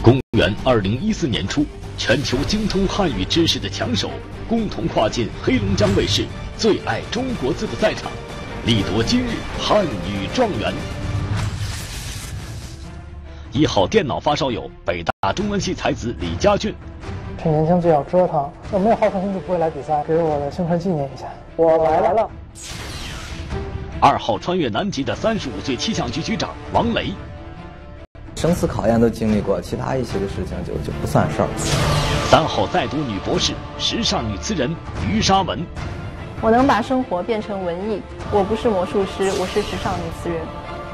公元2014年初，全球精通汉语知识的强手共同跨进黑龙江卫视最爱中国字的赛场，力夺今日汉语状元。1号电脑发烧友北大中文系才子李家俊， 挺年轻就要折腾，要没有好胜心就不会来比赛，给我的青春纪念一下。我来了。 2号穿越南极的35岁气象局局长王雷， 生死考验都经历过，其他一些的事情就不算事儿。 3号在读女博士，时尚女词人于莎文， 我能把生活变成文艺，我不是魔术师，我是时尚女词人。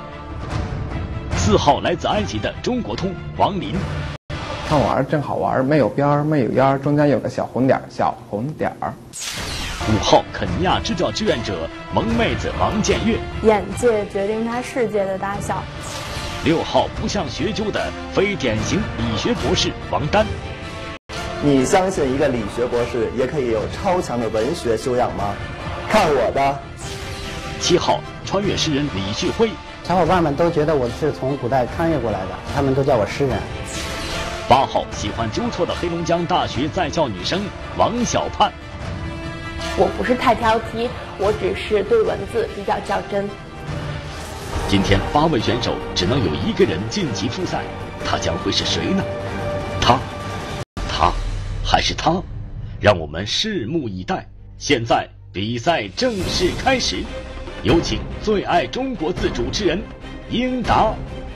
4号来自埃及的中国通王林， 好玩真好玩，没有边儿没有烟儿，中间有个小红点儿，小红点儿。 5号肯尼亚支教志愿者萌妹子王建月， 眼界决定他世界的大小。 6号不像学究的非典型理学博士王丹， 你相信一个理学博士也可以有超强的文学修养吗？看我的。 7号穿越诗人李旭辉， 小伙伴们都觉得我是从古代穿越过来的，他们都叫我诗人。 8号喜欢纠错的黑龙江大学在校女生王小盼， 我不是太挑剔，我只是对文字比较较真。 今天8位选手只能有1个人晋级复赛，他将会是谁呢？他还是他？让我们拭目以待。现在比赛正式开始，有请最爱中国字主持人英达。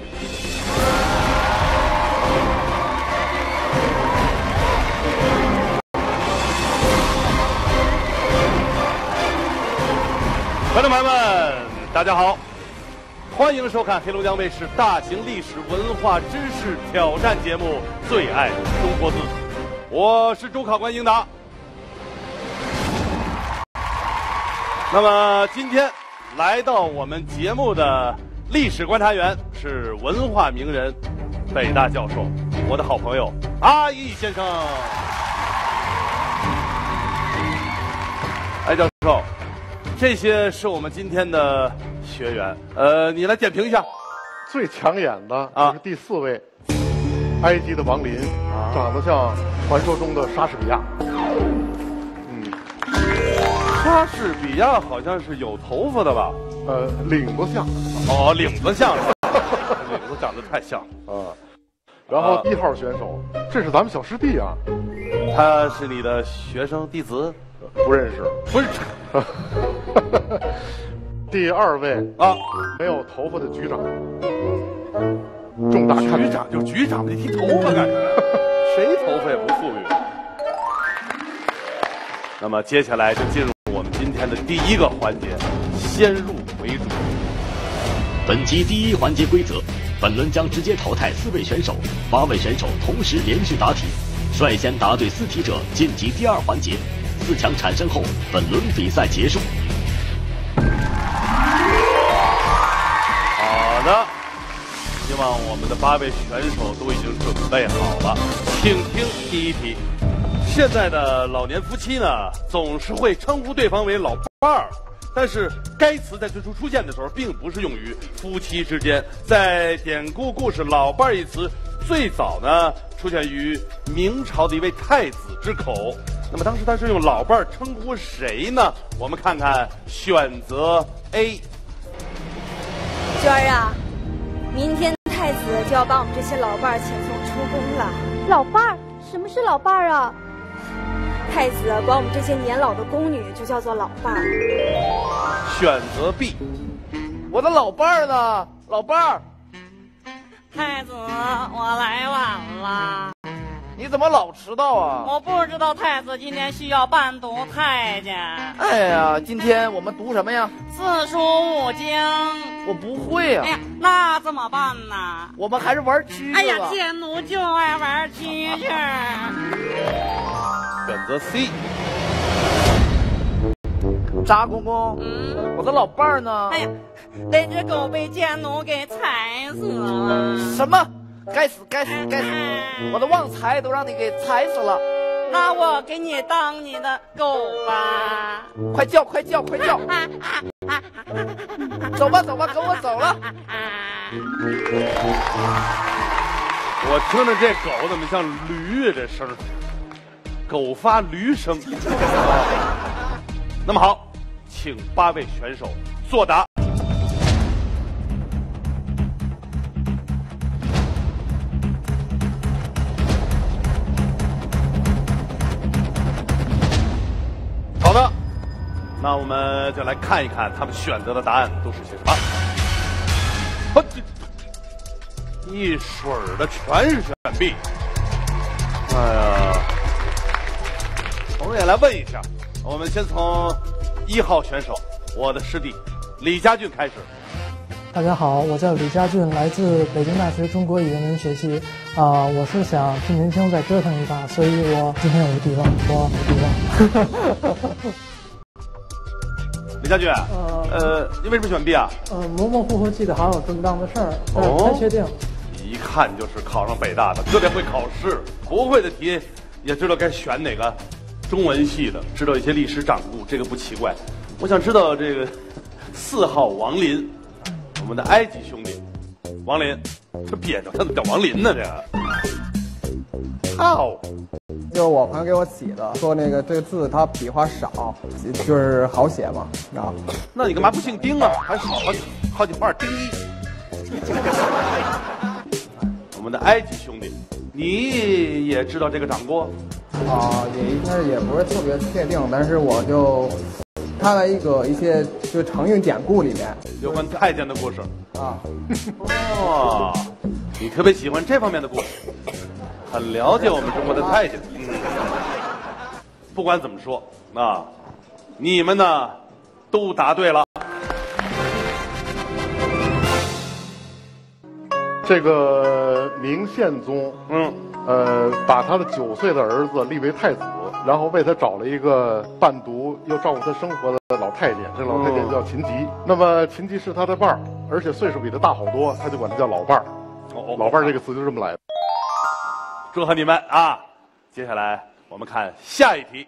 观众朋友们，大家好，欢迎收看黑龙江卫视大型历史文化知识挑战节目《最爱中国字》，我是主考官英达。那么今天来到我们节目的历史观察员是文化名人、北大教授，我的好朋友阿义先生。哎，教授，这些是我们今天的学员，你来点评一下。 最抢眼的就是第4位，埃及的王林，长得像传说中的莎士比亚。 莎士比亚好像是有头发的吧？ 领子像。 哦，领子像，领子长得太像了。 然后1号选手，这是咱们小师弟啊。 他是你的学生弟子？ 不认识。 不是。 第2位没有头发的局长，重大看局长就局长，你剃头发干什么？谁头发也不富裕。那么接下来就进入我们今天的第1个环节，先入为主。 本集第1环节规则：本轮将直接淘汰4位选手，8位选手同时连续答题，率先答对4题者晋级第2环节。4强产生后，本轮比赛结束。 好的，希望我们的8位选手都已经准备好了，请听第1题。现在的老年夫妻呢，总是会称呼对方为老伴儿，但是该词在最初出现的时候，并不是用于夫妻之间。在典故故事“老伴儿”一词最早呢出现于明朝的一位太子之口。那么当时他是用老伴儿称呼谁呢？我们看看选择 A。 娟儿啊，明天太子就要把我们这些老伴儿遣送出宫了。 老伴儿？什么是老伴儿啊？ 太子管我们这些年老的宫女就叫做老伴儿。 选择 B。 我的老伴儿呢？老伴儿。 太子，我来晚了。 你怎么老迟到啊？ 我不知道太子今天需要伴读太监。 哎呀，今天我们读什么呀 ？4书5经。 我不会啊。 哎呀，那怎么办呢？ 我们还是玩蛐子吧。 哎呀，贱奴就爱玩蛐蛐。 选择 C。 扎公公，我的老伴儿呢？ 哎呀，那只狗被贱奴给踩死了。 什么？该死该死该死！我的旺财都让你给踩死了。 那我给你当你的狗吧。 快叫快叫快叫！走吧走吧，跟我走了。 我听着这狗怎么像驴啊？这声，狗发驴声。那么好，请8位选手作答。好的，那我们就来看一看他们选择的答案都是些什么。一水儿的全是选 B。哎呀，我们也来问一下，我们先从1号选手，我的师弟李家俊开始。 大家好，我叫李家俊，来自北京大学中国语言文学系。我是想替年轻再折腾一把，所以我今天无敌了，我无敌了。 李家俊，你为什么选 B 啊？ 模模糊糊记得好像有这么档子事儿，但是不太确定。 一看就是考上北大的，特别会考试，不会的题也知道该选哪个。中文系的知道一些历史掌故，这个不奇怪。我想知道这个4号王林，我们的埃及兄弟，王林，这别着他怎么叫王林呢？这好， 就是我朋友给我起的，说那个这个字它笔画少，就是好写嘛，知道？ 那你干嘛不姓丁啊？还少好几画丁一。我们的埃及兄弟，你也知道这个掌故？ 也应该也不是特别确定，但是我就看了一些就是成语典故里面有关太监的故事啊。 哦，你特别喜欢这方面的故事，很了解我们中国的太监。不管怎么说，你们呢都答对了。 这个明宪宗，把他的9岁的儿子立为太子，然后为他找了一个伴读又照顾他生活的老太监，这老太监叫秦吉。那么秦吉是他的伴儿，而且岁数比他大好多，他就管他叫老伴儿。老伴儿这个词就这么来的。 祝贺你们啊！接下来我们看下一题。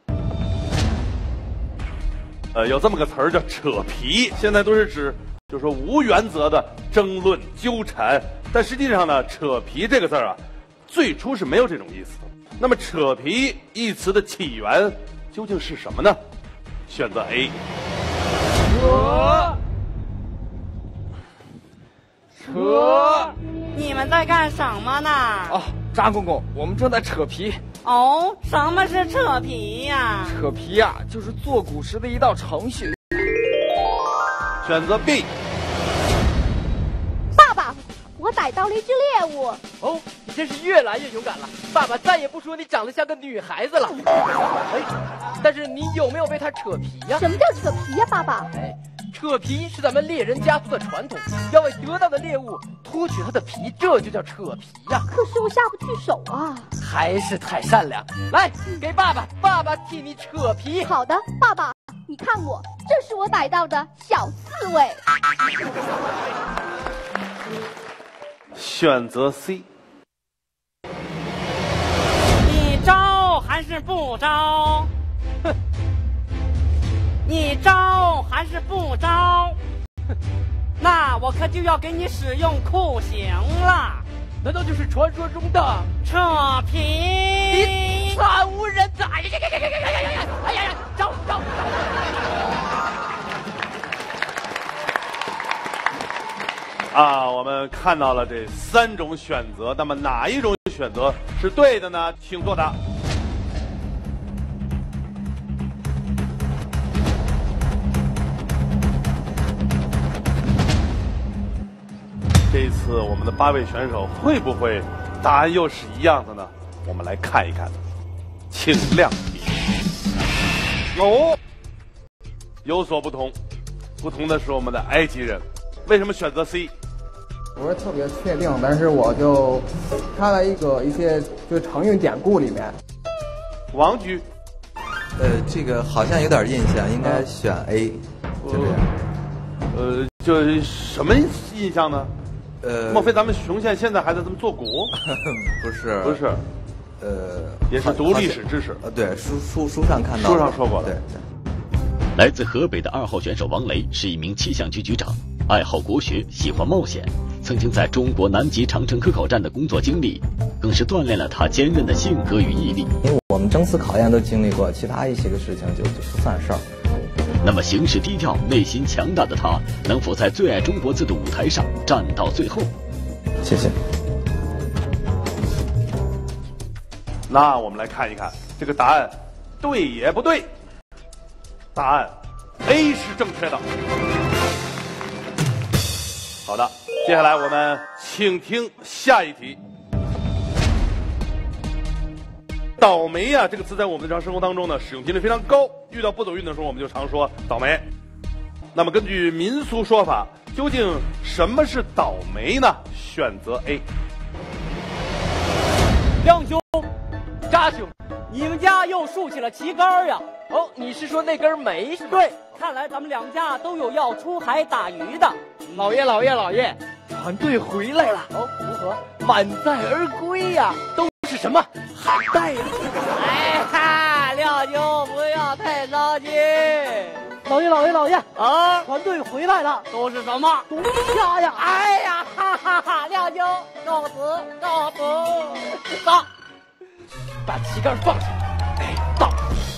有这么个词儿叫扯皮，现在都是指就是说无原则的争论纠缠，但实际上呢，扯皮这个字啊，最初是没有这种意思的。那么扯皮一词的起源究竟是什么呢？选择 A。 扯，你们在干什么呢？ 张公公，我们正在扯皮。 哦，什么是扯皮呀？ 扯皮呀，就是做古时的一道程序。 选择 B。 爸爸，我逮到了一只猎物。 哦，你真是越来越勇敢了。爸爸再也不说你长得像个女孩子了。但是你有没有被它扯皮呀？ 什么叫扯皮呀，爸爸？ 扯皮是咱们猎人家族的传统，要为得到的猎物脱去它的皮，这就叫扯皮呀。 可是我下不去手啊。 还是太善良。来，给爸爸，爸爸替你扯皮。 好的，爸爸，你看我，这是我逮到的小刺猬。 选择 C。 你招还是不招？哼。你招还是不招？那我可就要给你使用酷刑了。 难道就是传说中的扯皮？ 你惨无人在！哎呀，招！ 我们看到了这3种选择，那么哪一种选择是对的呢？请作答。这一次我们的8位选手会不会答案又是一样的呢？我们来看一看，请亮笔。有所不同，不同的是我们的埃及人，为什么选择 C？ 不是特别确定，但是我就看了一些就成语典故里面。 王局， 这个好像有点印象，应该选 A， 就这样。 就什么印象呢？莫非咱们雄县现在还在这么做古？ 不是， 也是读历史知识。 对，书上看到， 书上说过的。 对。 来自河北的2号选手王雷是一名气象局局长，爱好国学，喜欢冒险。 曾经在中国南极长城科考站的工作经历，更是锻炼了他坚韧的性格与毅力。 因为我们征四考验都经历过，其他一些个事情就不算事儿。 那么行事低调、内心强大的他，能否在最爱中国字的舞台上站到最后？ 谢谢。 那我们来看一看这个答案对也不对。答案 A 是正确的。好的，接下来我们请听下一题。倒霉呀，这个词在我们日常生活当中呢，使用频率非常高。遇到不走运的时候，我们就常说倒霉。那么根据民俗说法，究竟什么是倒霉呢？选择 A。 亮兄，扎兄，你们家又竖起了旗杆呀？哦，你是说那根梅是吧？对，看来咱们两家都有要出海打鱼的。老爷，船队回来了。哦，如何？满载而归呀？都是什么海带呀？哎哈，亮兄不要太着急。 老爷啊！ 船队回来了， 都是什么？ 龙虾呀！ 哎呀，哈哈哈！亮兄，告辞。走，把旗杆放下。哎，到。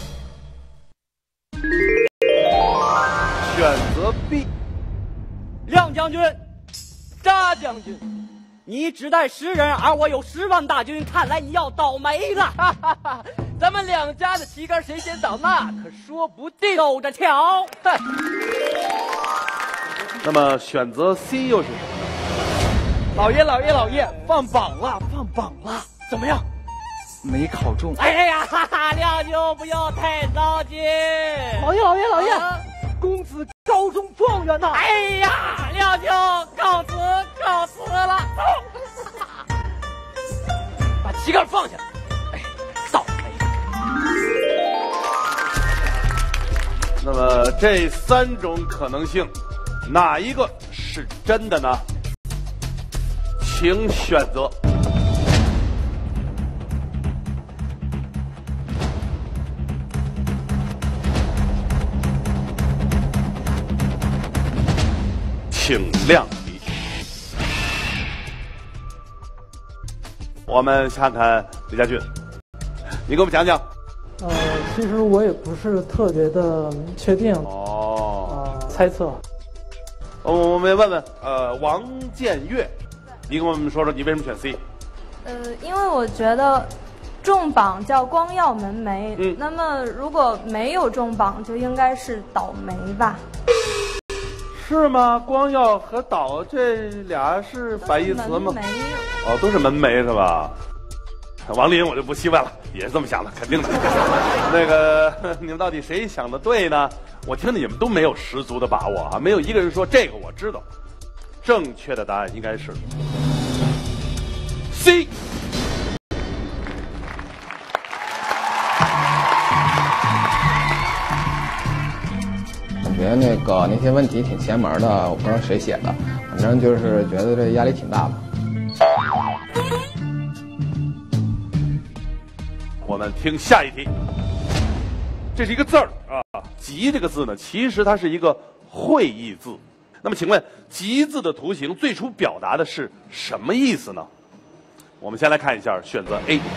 选择 B。 亮将军，扎将军，你只带10人，而我有10万大军，看来你要倒霉了。哈哈哈！咱们两家的旗杆谁先倒，那可说不定。走着瞧。 那么选择 C 又是什么呢？ 老爷，放榜了！怎么样？ 没考中。 哎呀，哈哈，亮兄不要太着急。 老爷，公子高中状元呐！ 哎呀，亮兄告辞了。把旗杆放下。哎，倒霉。 那么这3种可能性，哪一个是真的呢？请选择。请亮题。我们看看李家俊，你给我们讲讲。 其实我也不是特别的确定。猜测。 我们问问王建岳，你跟我们说说你为什么选 C？ 因为我觉得中榜叫光耀门楣，那么如果没有中榜，就应该是倒霉吧？ 是吗？光耀和倒这俩是反义词吗？哦，都是门楣是吧？王林我就不细问了，也是这么想的，肯定的。那个你们到底谁想的对呢？我听着你们都没有十足的把握啊，没有一个人说这个我知道。正确的答案应该是 C。 我觉得那些问题挺邪门的，我不知道谁写的，反正就是觉得这压力挺大的。 我们听下一题，这是一个字儿啊，吉这个字呢，其实它是一个会意字。那么请问吉字的图形最初表达的是什么意思呢？我们先来看一下，选择 A。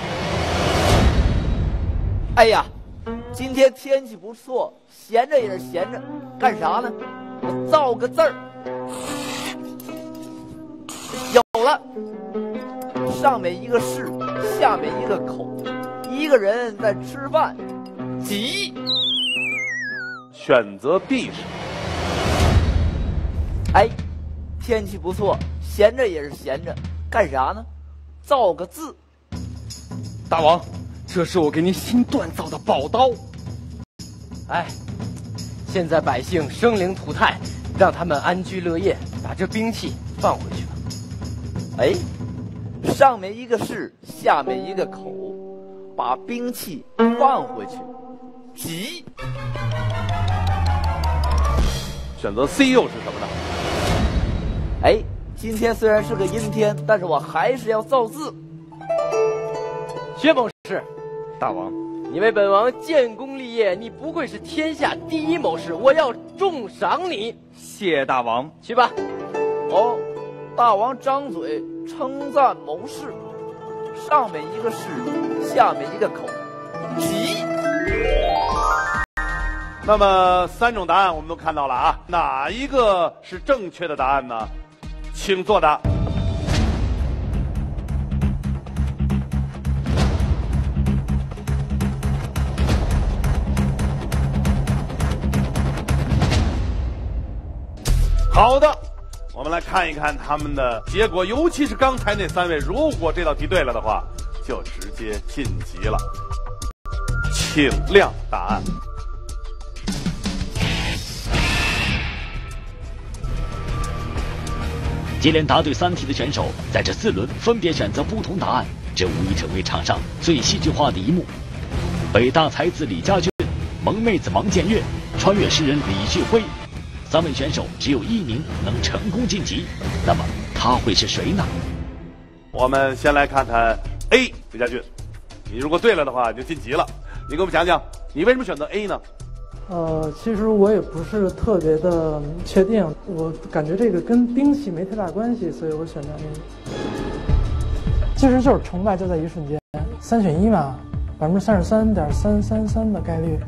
哎呀，今天天气不错，闲着也是闲着，干啥呢？我造个字儿，有了，上面一个士，下面一个口，一个人在吃饭，吉。 选择 B 是。 哎，天气不错，闲着也是闲着，干啥呢？造个字。 大王，这是我给你新锻造的宝刀。 哎，现在百姓生灵涂炭，让他们安居乐业，把这兵器放回去吧。哎，上面一个士，下面一个口，把兵器放回去，吉。 选择 C 又是什么呢？ 哎，今天虽然是个阴天，但是我还是要造字。薛某士， 大王， 你为本王建功立业，你不愧是天下第一谋士，我要重赏你。 谢大王。 去吧。哦， 大王张嘴称赞谋士，上面一个士，下面一个口，急。 那么3种答案我们都看到了啊，哪一个是正确的答案呢？请作答。好的，我们来看一看他们的结果，尤其是刚才那3位，如果这道题对了的话，就直接晋级了。请亮答案。 接连答对3题的选手，在这4轮分别选择不同答案，这无疑成为场上最戏剧化的一幕。北大才子李佳俊、萌妹子王建岳、穿越诗人李旭辉，3位选手只有1名能成功晋级，那么他会是谁呢？ 我们先来看看 A 李佳俊，你如果对了的话，你就晋级了。你给我们讲讲，你为什么选择 A 呢？ 其实我也不是特别的确定，我感觉这个跟兵器没太大关系，所以我选择 A。其实就是成败就在一瞬间，3选1嘛，33.333%的概率。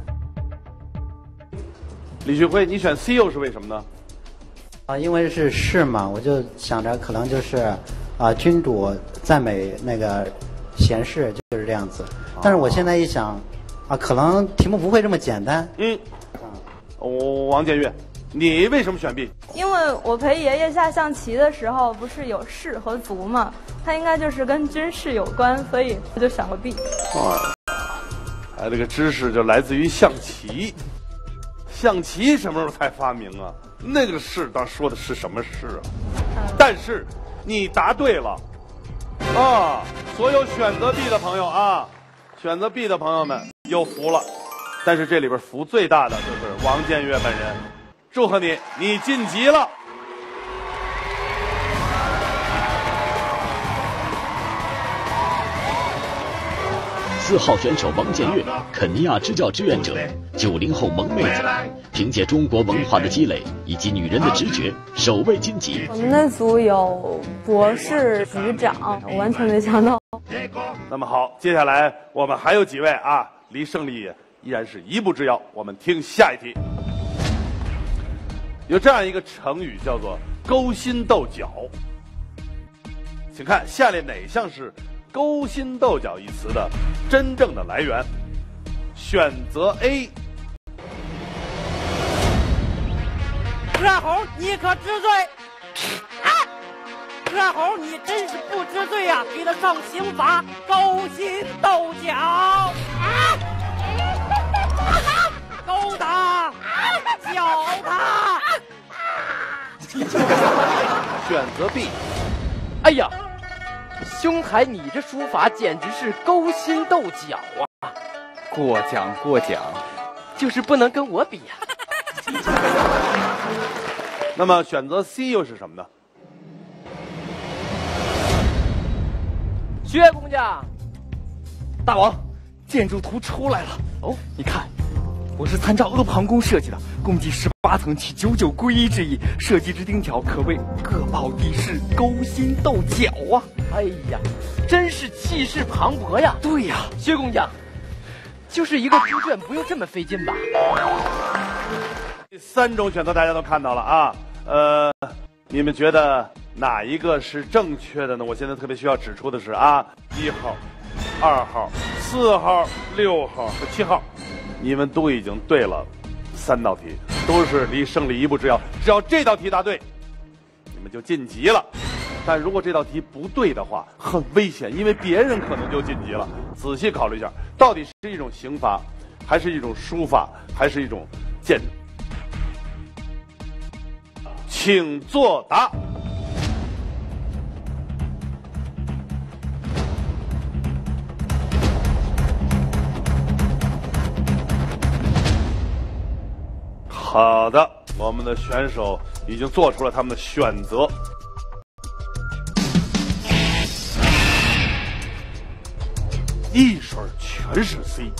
李旭辉，你选 C 又是为什么呢？ 因为是士嘛，我就想着可能就是君主赞美那个贤士，就是这样子。但是我现在一想，可能题目不会这么简单。 王建岳，你为什么选 B？ 因为我陪爷爷下象棋的时候，不是有士和卒嘛，它应该就是跟军事有关，所以我就选个 B。 这个知识就来自于象棋。象棋什么时候才发明啊？那个士当说的是什么士啊？但是你答对了啊！所有选择 B 的朋友啊，选择 B 的朋友们有福了。但是这里边福最大的就是王建岳本人，祝贺你，你晋级了。 4号选手王建岳，肯尼亚支教志愿者，90后萌妹子，凭借中国文化的积累以及女人的直觉，首位晋级。 我们那组有博士、局长，我完全没想到。 那么好，接下来我们还有几位啊，离胜利依然是一步之遥。我们听下一题。有这样一个成语叫做勾心斗角，请看下列哪项是勾心斗角一词的真正的来源？选择 A。 热猴，你可知罪？热猴，你真是不知罪呀！给他上刑罚，勾心斗角。勾他，搅他。 选择 B。 哎呀，兄台，你这书法简直是勾心斗角啊！ 过奖过奖， 就是不能跟我比呀。 那么选择 C 又是什么呢？ 薛工匠， 大王，建筑图出来了。哦，你看，我是参照阿房宫设计的，共计18层，取99归一之意。设计之精巧，可谓各报地势，勾心斗角啊！ 哎呀，真是气势磅礴呀！ 对呀， 薛工匠，就是一个猪圈，不用这么费劲吧？ 第3种选择大家都看到了啊，你们觉得哪一个是正确的呢？我现在特别需要指出的是啊，1号、2号、4号、6号和7号，你们都已经对了3道题，都是离胜利一步之遥。只要这道题答对，你们就晋级了。但如果这道题不对的话，很危险，因为别人可能就晋级了。仔细考虑一下，到底是一种刑罚，还是一种书法，还是一种剑？请作答。好的，我们的选手已经做出了他们的选择。一水全是 C，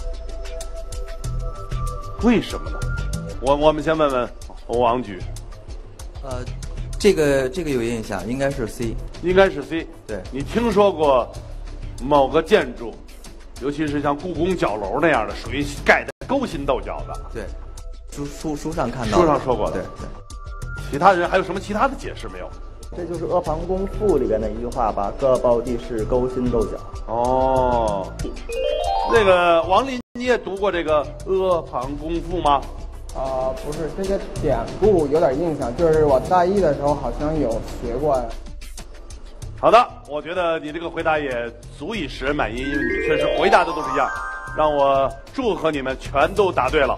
为什么呢？我们先问问王局。 这个有印象，应该是 C， 应该是 C。 对， 你听说过某个建筑，尤其是像故宫角楼那样的，属于盖的勾心斗角的？ 对，书上看到， 书上说过的。 对。 其他人还有什么其他的解释没有？ 这就是《阿房宫赋》里边的一句话吧，各抱地势，勾心斗角。 哦，那个王林，你也读过这个《阿房宫赋》吗？ 不是，这个典故有点印象，就是我大一的时候好像有学过。 好的，我觉得你这个回答也足以使人满意，因为你确实回答的都是一样，让我祝贺你们全都答对了。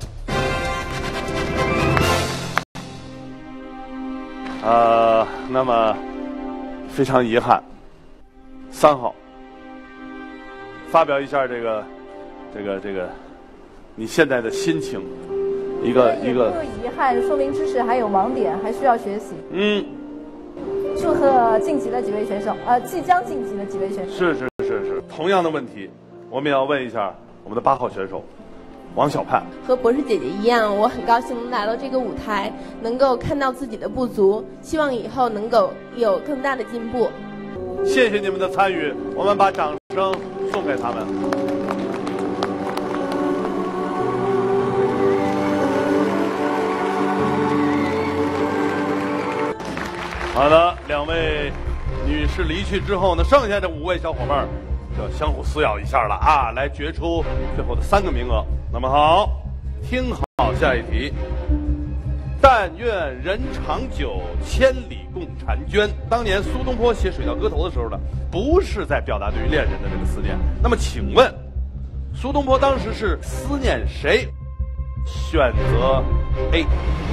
那么非常遗憾，3号发表一下这个你现在的心情，一个没有遗憾，说明知识还有盲点，还需要学习。祝贺晋级的几位选手，即将晋级的几位选手。 是，同样的问题，我们也要问一下我们的8号选手王小盼。 和博士姐姐一样，我很高兴能来到这个舞台，能够看到自己的不足，希望以后能够有更大的进步。 谢谢你们的参与，我们把掌声送给他们。好的，2位女士离去之后呢，剩下的5位小伙伴就要相互撕咬一下了啊，来决出最后的3个名额。那么好，听好下一题。但愿人长久，千里共婵娟。当年苏东坡写《水调歌头》的时候呢，不是在表达对于恋人的这个思念。那么请问，苏东坡当时是思念谁？选择 A。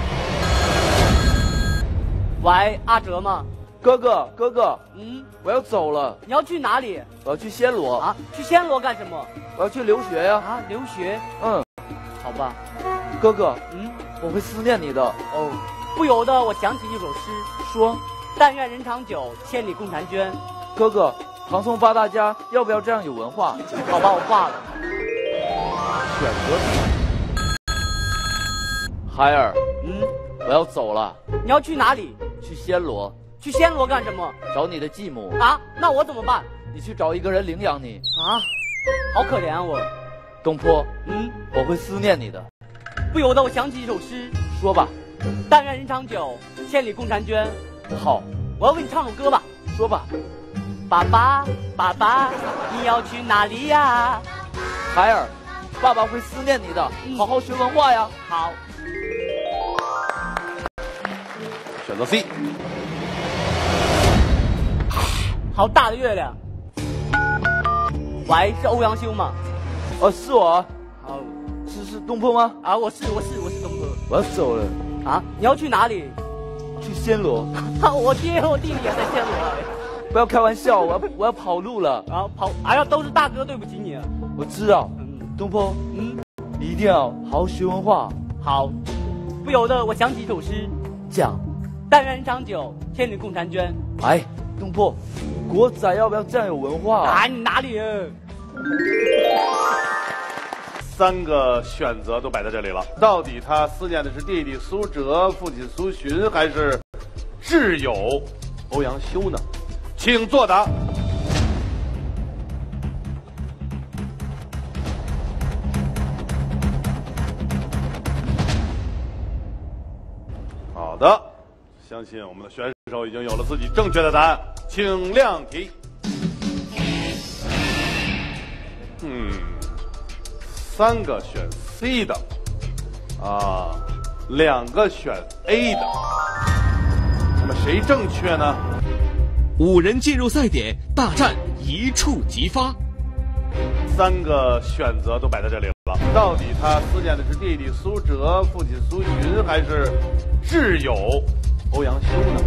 喂，阿哲吗？ 哥哥，我要走了。 你要去哪里？ 我要去暹罗。 啊，去暹罗干什么？ 我要去留学呀。 啊，留学？好吧。 哥哥，我会思念你的。 哦，不由得我想起一首诗，说：“但愿人长久，千里共婵娟。” 哥哥，唐宋8大家要不要这样有文化？ 好吧，我挂了。 选择海尔，我要走了。 你要去哪里？ 去暹罗。 去暹罗干什么？ 找你的继母。 啊，那我怎么办？ 你去找一个人领养你。 啊，好可怜啊我。 东坡，我会思念你的。 不由得我想起一首诗， 说吧。 但愿人长久，千里共婵娟。 好， 我要为你唱首歌吧。 说吧。 爸爸，爸爸，你要去哪里呀？ 海尔，爸爸会思念你的，好好学文化呀。 好。 选择 C。 好大的月亮。喂，是欧阳修吗？ 是我啊。 好， 是东坡吗？ 啊，我是东坡。 我要走了。 啊，你要去哪里？ 去暹罗。 我弟弟也在暹罗。 不要开玩笑，我要跑路了。 啊，跑！哎呀，都是大哥对不起你。 我知道。东坡，你一定要好好学文化。 好。不由得我想起一首诗， 讲： 但愿人长久，千里共婵娟。 哎，东坡，国仔要不要这样有文化？ 啊，你哪里 ？3个选择都摆在这里了，到底他思念的是弟弟苏辙、父亲苏洵，还是挚友欧阳修呢？请作答。好的，相信我们的选手已经有了自己正确的答案，请亮题。3个选 C 的，2个选 A 的，那么谁正确呢 ？5人进入赛点，大战一触即发。 3个选择都摆在这里了，到底他思念的是弟弟苏辙、父亲苏洵，还是挚友欧阳修呢？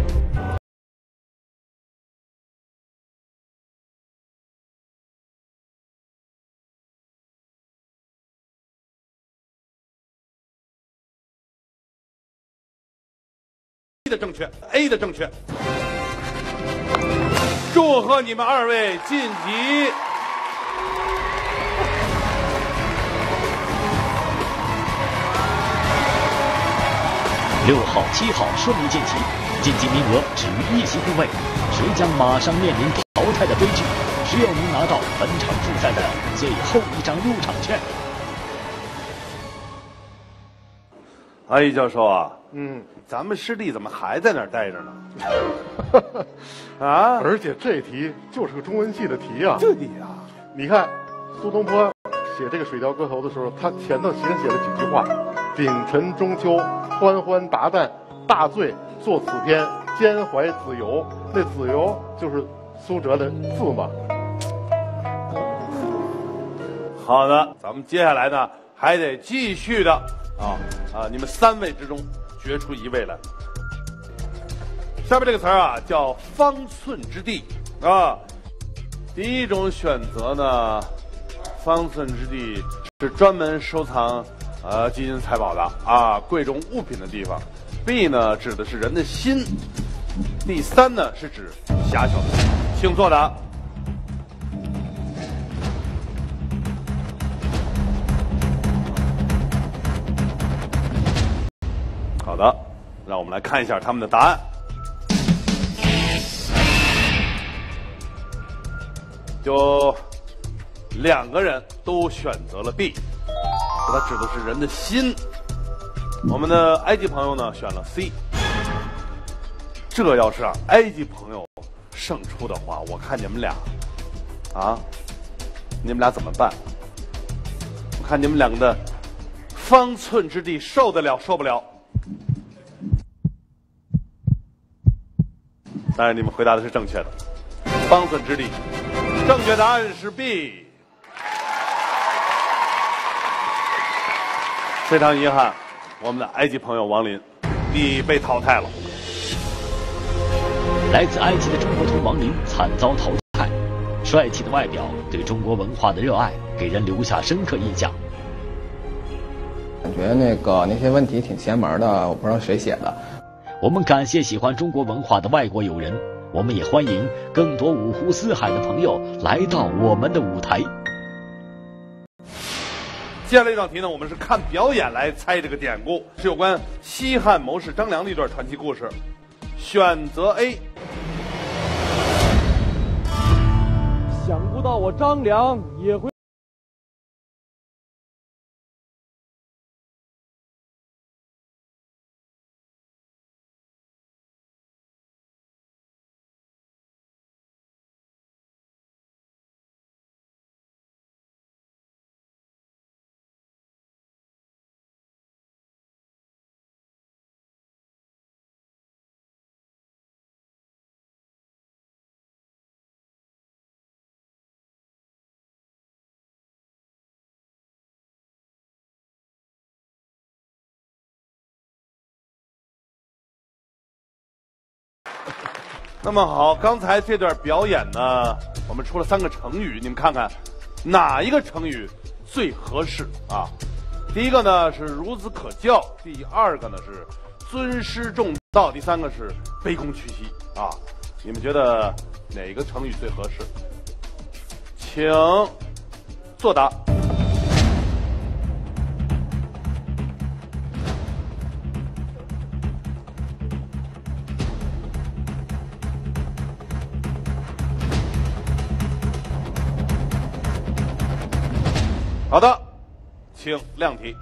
的正确 ，A 的正确。祝贺你们2位晋级。 6号、7号顺利晋级， 晋级名额只余1席护卫，谁将马上面临淘汰的悲剧？只有能拿到本场复赛的最后一张入场券。 阿易教授啊，咱们师弟怎么还在那儿待着呢？啊！ 而且这题就是个中文系的题啊。 对呀， 你看苏东坡写这个《水调歌头》的时候，他前头其实写了几句话：丙辰中秋，欢欢达旦，大醉作此篇，兼怀子由。那子由就是苏辙的字嘛。 好的，咱们接下来呢还得继续的你们3位之中决出1位来。下面这个词儿啊叫方寸之地啊。第一种选择呢，方寸之地是专门收藏金银财宝的啊，贵重物品的地方。B 呢指的是人的心。第3呢是指狭小的心。请作答。好的，让我们来看一下他们的答案。就2个人都选择了 B， 它指的是人的心。我们的埃及朋友呢选了 C。这要是让埃及朋友胜出的话，我看你们俩怎么办？我看你们2个的方寸之地受得了受不了？当然，你们回答的是正确的，方寸之地。正确答案是 B。非常遗憾，我们的埃及朋友王林，你被淘汰了。 来自埃及的中国通王林惨遭淘汰。帅气的外表，对中国文化的热爱，给人留下深刻印象。 感觉那些问题挺邪门的，我不知道谁写的。 我们感谢喜欢中国文化的外国友人，我们也欢迎更多五湖四海的朋友来到我们的舞台。 接下来一道题呢，我们是看表演来猜这个典故，是有关西汉谋士张良的一段传奇故事。选择 A。 想不到我张良也会。 那么好，刚才这段表演呢，我们出了3个成语，你们看看哪一个成语最合适啊？第一个呢是孺子可教，第2个呢是尊师重道，第3个是卑躬屈膝啊。你们觉得哪个成语最合适？请作答。好的，请亮题。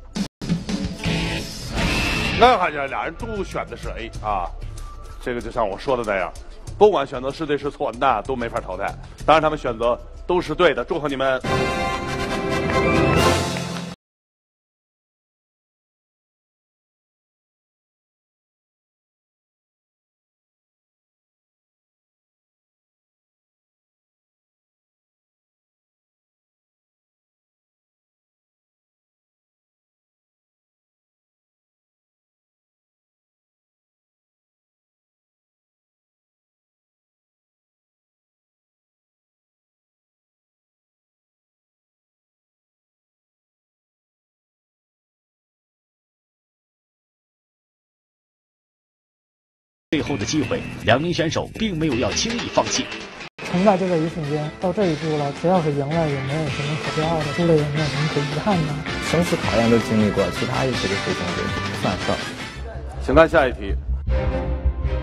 那看见俩人都选的是 A 啊，这个就像我说的那样，不管选择是对是错，那都没法淘汰。当然他们选择都是对的，祝贺你们。 最后的机会，2名选手并没有要轻易放弃。 成败就在一瞬间，到这一步了，谁要是赢了，也没有什么可骄傲的，输了也没有什么可遗憾的。 生死考验都经历过，其他一些的事情就不算事儿。 请看下一题。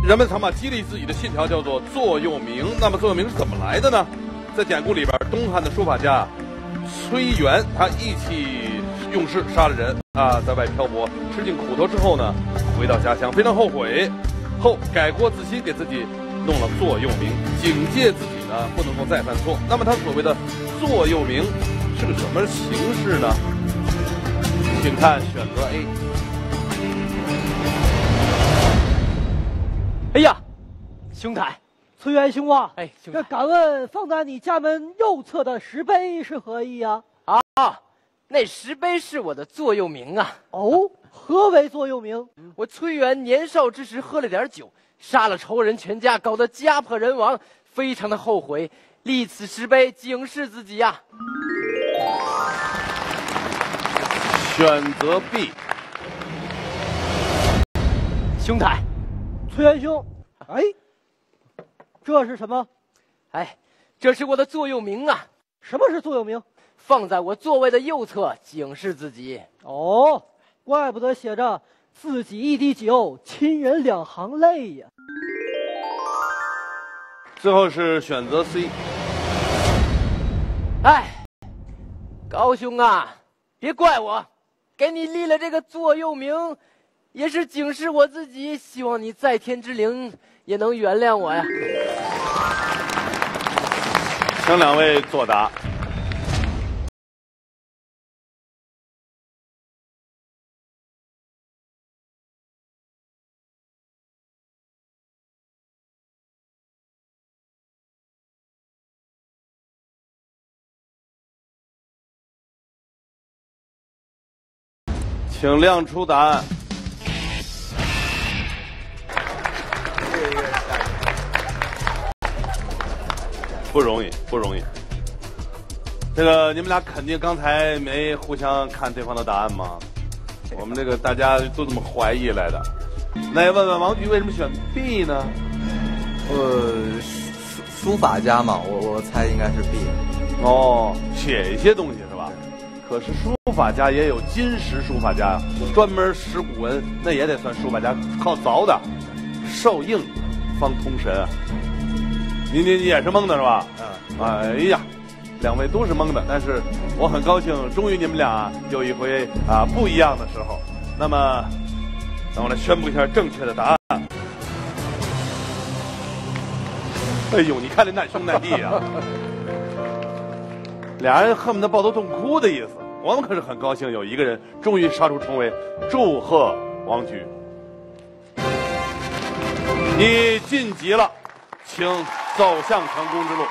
人们常把激励自己的信条叫做座右铭。那么座右铭是怎么来的呢？在典故里边，东汉的书法家崔元，他意气用事，杀了人啊，在外漂泊，吃尽苦头之后呢，回到家乡，非常后悔，后改过自新，给自己弄了座右铭，警戒自己呢不能够再犯错。那么他所谓的座右铭是个什么形式呢？请看选择 A。 哎呀，兄台， 崔元兄啊， 哎， 这敢问放在你家门右侧的石碑是何意呀？ 啊，那石碑是我的座右铭啊。 哦，何为座右铭？ 我崔元年少之时喝了点酒，杀了仇人全家，搞得家破人亡，非常的后悔，立此石碑警示自己呀。 选择 B。 兄台， 崔元兄，哎，这是什么？ 哎，这是我的座右铭啊。 什么是座右铭？ 放在我座位的右侧，警示自己。 哦，怪不得写着自己一滴酒，亲人两行泪呀。 最后是选择 C。 哎，高兄啊，别怪我，给你立了这个座右铭，也是警示我自己，希望你在天之灵也能原谅我呀。 请两位作答。请亮出答案。不容易，不容易。这个你们俩肯定刚才没互相看对方的答案吗？我们这个大家都这么怀疑来的。那也问问王局为什么选 B 呢？ 书法家嘛，我猜应该是 B。 哦，写一些东西是吧？可是书法家也有金石书法家，专门识古文，那也得算书法家，靠凿的，受硬方通神啊。你也是蒙的是吧？哎呀，两位都是蒙的，但是我很高兴，终于你们俩有一回不一样的时候。那么，让我来宣布一下正确的答案。哎呦，你看这难兄难弟啊！俩人恨不得抱头痛哭的意思。我们可是很高兴，有一个人终于杀出重围，祝贺王局，你晋级了，请走向成功之路。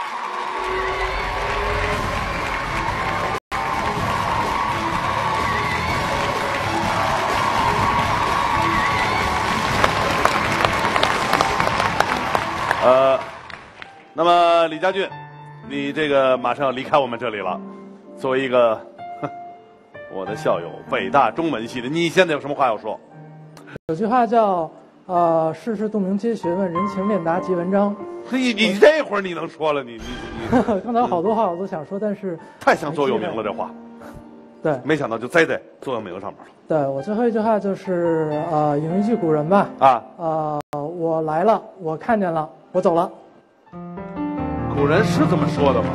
那么李家俊，你这个马上要离开我们这里了。作为一个我的校友，北大中文系的，你现在有什么话要说？ 有句话叫世事洞明皆学问，人情练达即文章。 嘿，你这会儿你能说了？你刚才好多话我都想说，但是太像座右铭了，这话。 对， 没想到就栽在座右铭上面了。 对，我最后一句话就是引用一句古人吧。我来了，我看见了，我走了。 古人是这么说的吗？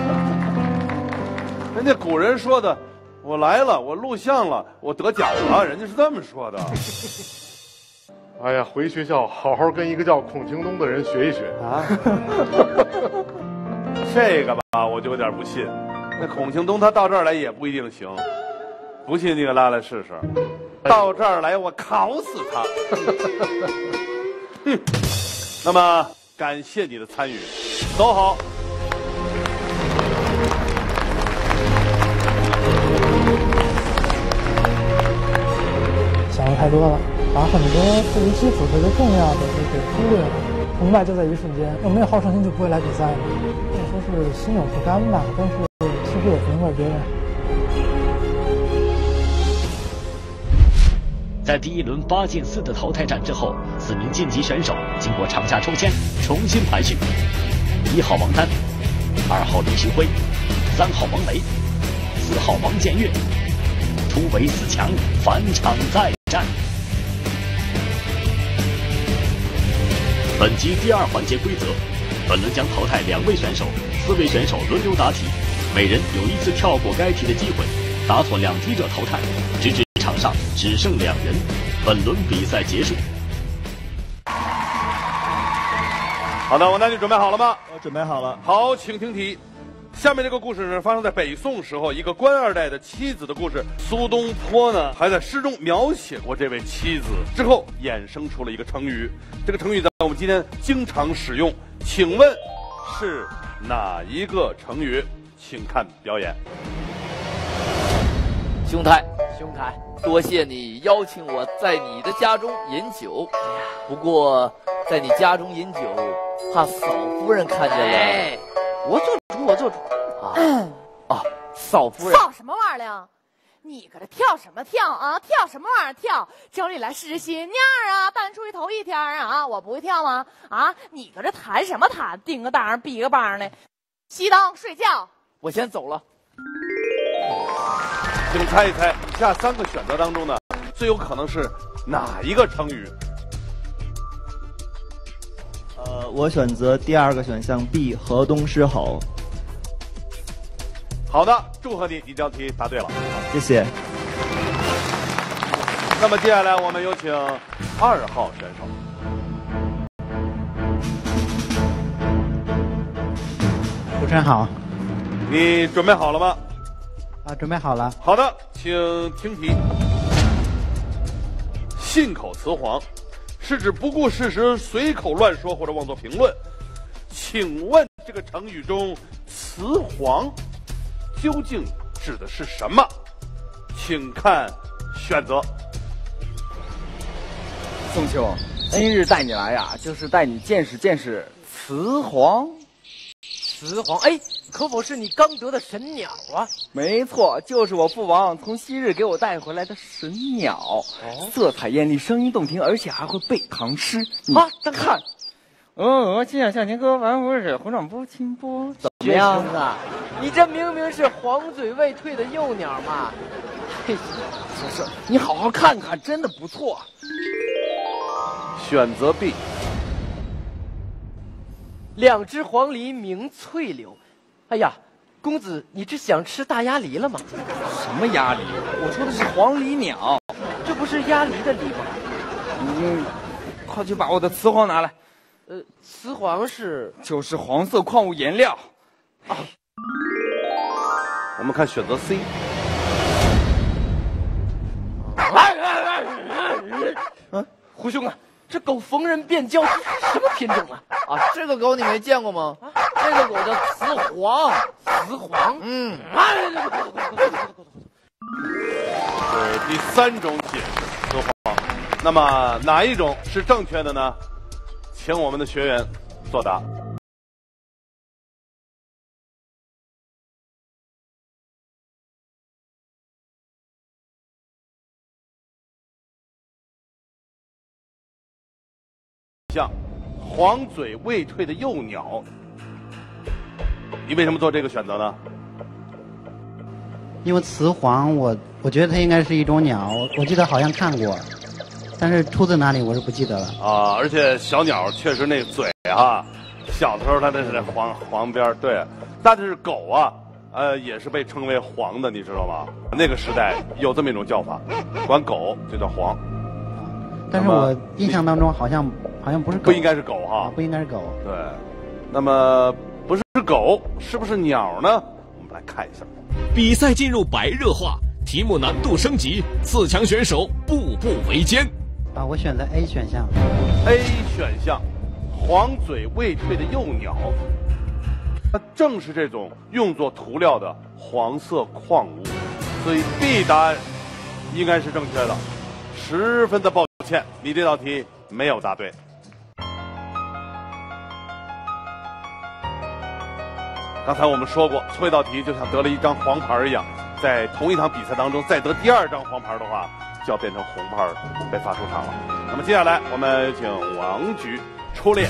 人家古人说的，我来了，我录像了，我得奖了，人家是这么说的。 哎呀，回学校好好跟一个叫孔庆东的人学一学啊。 这个吧，我就有点不信。那孔庆东他到这儿来也不一定行，不信你给拉来试试。到这儿来我烤死他。哼。那么感谢你的参与，走好。 想的太多了，把很多特别基础、特别重要的就给忽略了。崇拜就在一瞬间，要没有好胜心就不会来比赛了。或者说是心有不甘吧，但是其实也不能怪别人。 在第一轮8进4的淘汰战之后，4名晋级选手经过场下抽签重新排序：1号王丹，2号李旭辉，3号王雷，4号王建岳，突围4强，返场再战。 本集第2环节规则：本轮将淘汰2位选手，4位选手轮流答题，每人有1次跳过该题的机会，答错2题者淘汰，直至场上只剩2人。本轮比赛结束。 好的，我男女准备好了吗？ 我准备好了。 好，请听题。下面这个故事是发生在北宋时候一个官二代的妻子的故事。苏东坡呢还在诗中描写过这位妻子，之后衍生出了一个成语。这个成语在我们今天经常使用，请问是哪一个成语？请看表演。 兄台，多谢你邀请我在你的家中饮酒。不过在你家中饮酒，怕嫂夫人看见了。 哎，我做主。 嫂夫人。 嫂什么玩意儿了？你搁这跳什么跳啊？跳什么玩意儿跳？城里来是新娘啊，搬出去头1天啊，我不会跳吗？啊，你搁这弹什么弹？叮个当逼个梆的，熄灯睡觉。 我先走了。 请猜一猜，以下3个选择当中呢，最有可能是哪一个成语？ 我选择第2个选项 B， 河东狮吼。 好的，祝贺你，你这道题答对了。好， 谢谢。 那么接下来我们有请2号选手。 主持人好。 你准备好了吗？ 准备好了。 好的，请听题。信口雌黄是指不顾事实随口乱说或者妄作评论。请问这个成语中雌黄究竟指的是什么？请看选择。 宋秋，今日带你来呀，就是带你见识见识雌黄。 雌黄，哎，可否是你刚得的神鸟啊？ 没错，就是我父王从昔日给我带回来的神鸟，色彩艳丽，声音动听，而且还会背唐诗。 啊，看， 心想向前歌，凡夫是红掌拨清波。怎么样啊？你这明明是黄嘴未退的幼鸟嘛！ 嘿，是，你好好看看，真的不错。 选择 B。 2只黄鹂鸣翠柳。哎呀，公子，你是想吃大鸭梨了吗？ 什么鸭梨？我说的是黄鹂鸟。 这不是鸭梨的梨吗？ 快去把我的雌黄拿来。 雌黄就是黄色矿物颜料。 我们看选择 C。 胡兄啊，这狗逢人便叫，什么品种啊？ 这个狗你没见过吗？这个狗叫雌黄。 雌黄？ 是第3种解释，雌黄。那么哪一种是正确的呢？请我们的学员作答。像黄嘴未退的幼鸟，你为什么做这个选择呢？ 因为雌黄，我觉得它应该是一种鸟，我记得好像看过，但是出自哪里我是不记得了。 而且小鸟确实那个嘴小的时候它那是黄边，对，但是狗也是被称为黄的，你知道吗？那个时代有这么一种叫法，管狗就叫黄。 但是我印象当中好像不是狗， 不应该是狗不应该是狗。 对，那么不是狗，是不是鸟呢？我们来看一下。 比赛进入白热化，题目难度升级，4强选手步步维艰。 我选择 A 选项。 A 选项，黄嘴未退的幼鸟，它正是这种用作涂料的黄色矿物，所以 B 答案应该是正确的。十分的抱歉，你这道题没有答对。刚才我们说过，错一道题就像得了一张黄牌一样，在同一场比赛当中再得第2张黄牌的话，就要变成红牌被罚出场了。那么接下来我们有请王局出列。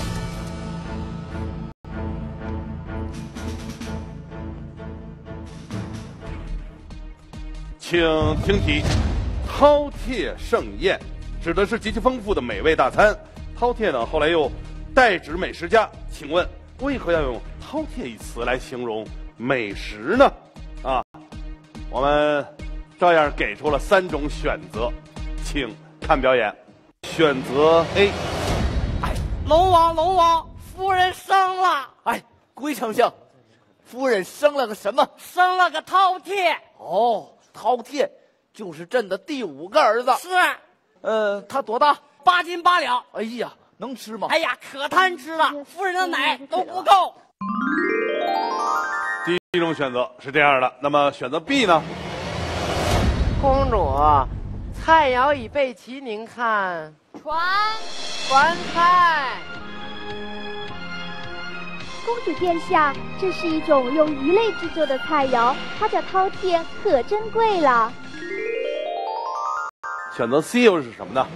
请听题：饕餮盛宴指的是极其丰富的美味大餐。饕餮呢，后来又代指美食家，请问为何要用饕餮一词来形容美食呢？啊，我们照样给出了3种选择，请看表演。选择 A。 哎，龙王，夫人生了。 哎，龟丞相，夫人生了个什么？ 生了个饕餮。 哦，饕餮就是朕的第5个儿子。 是。 他多大 ？8斤8两。 哎呀，能吃吗？ 哎呀，可贪吃了，夫人的奶都不够。 第一种选择是这样的，那么选择 B 呢？ 公主，菜肴已备齐，您看。传菜。 公主殿下，这是一种用鱼类制作的菜肴，它叫饕餮，可珍贵了。 选择 C 又是什么呢？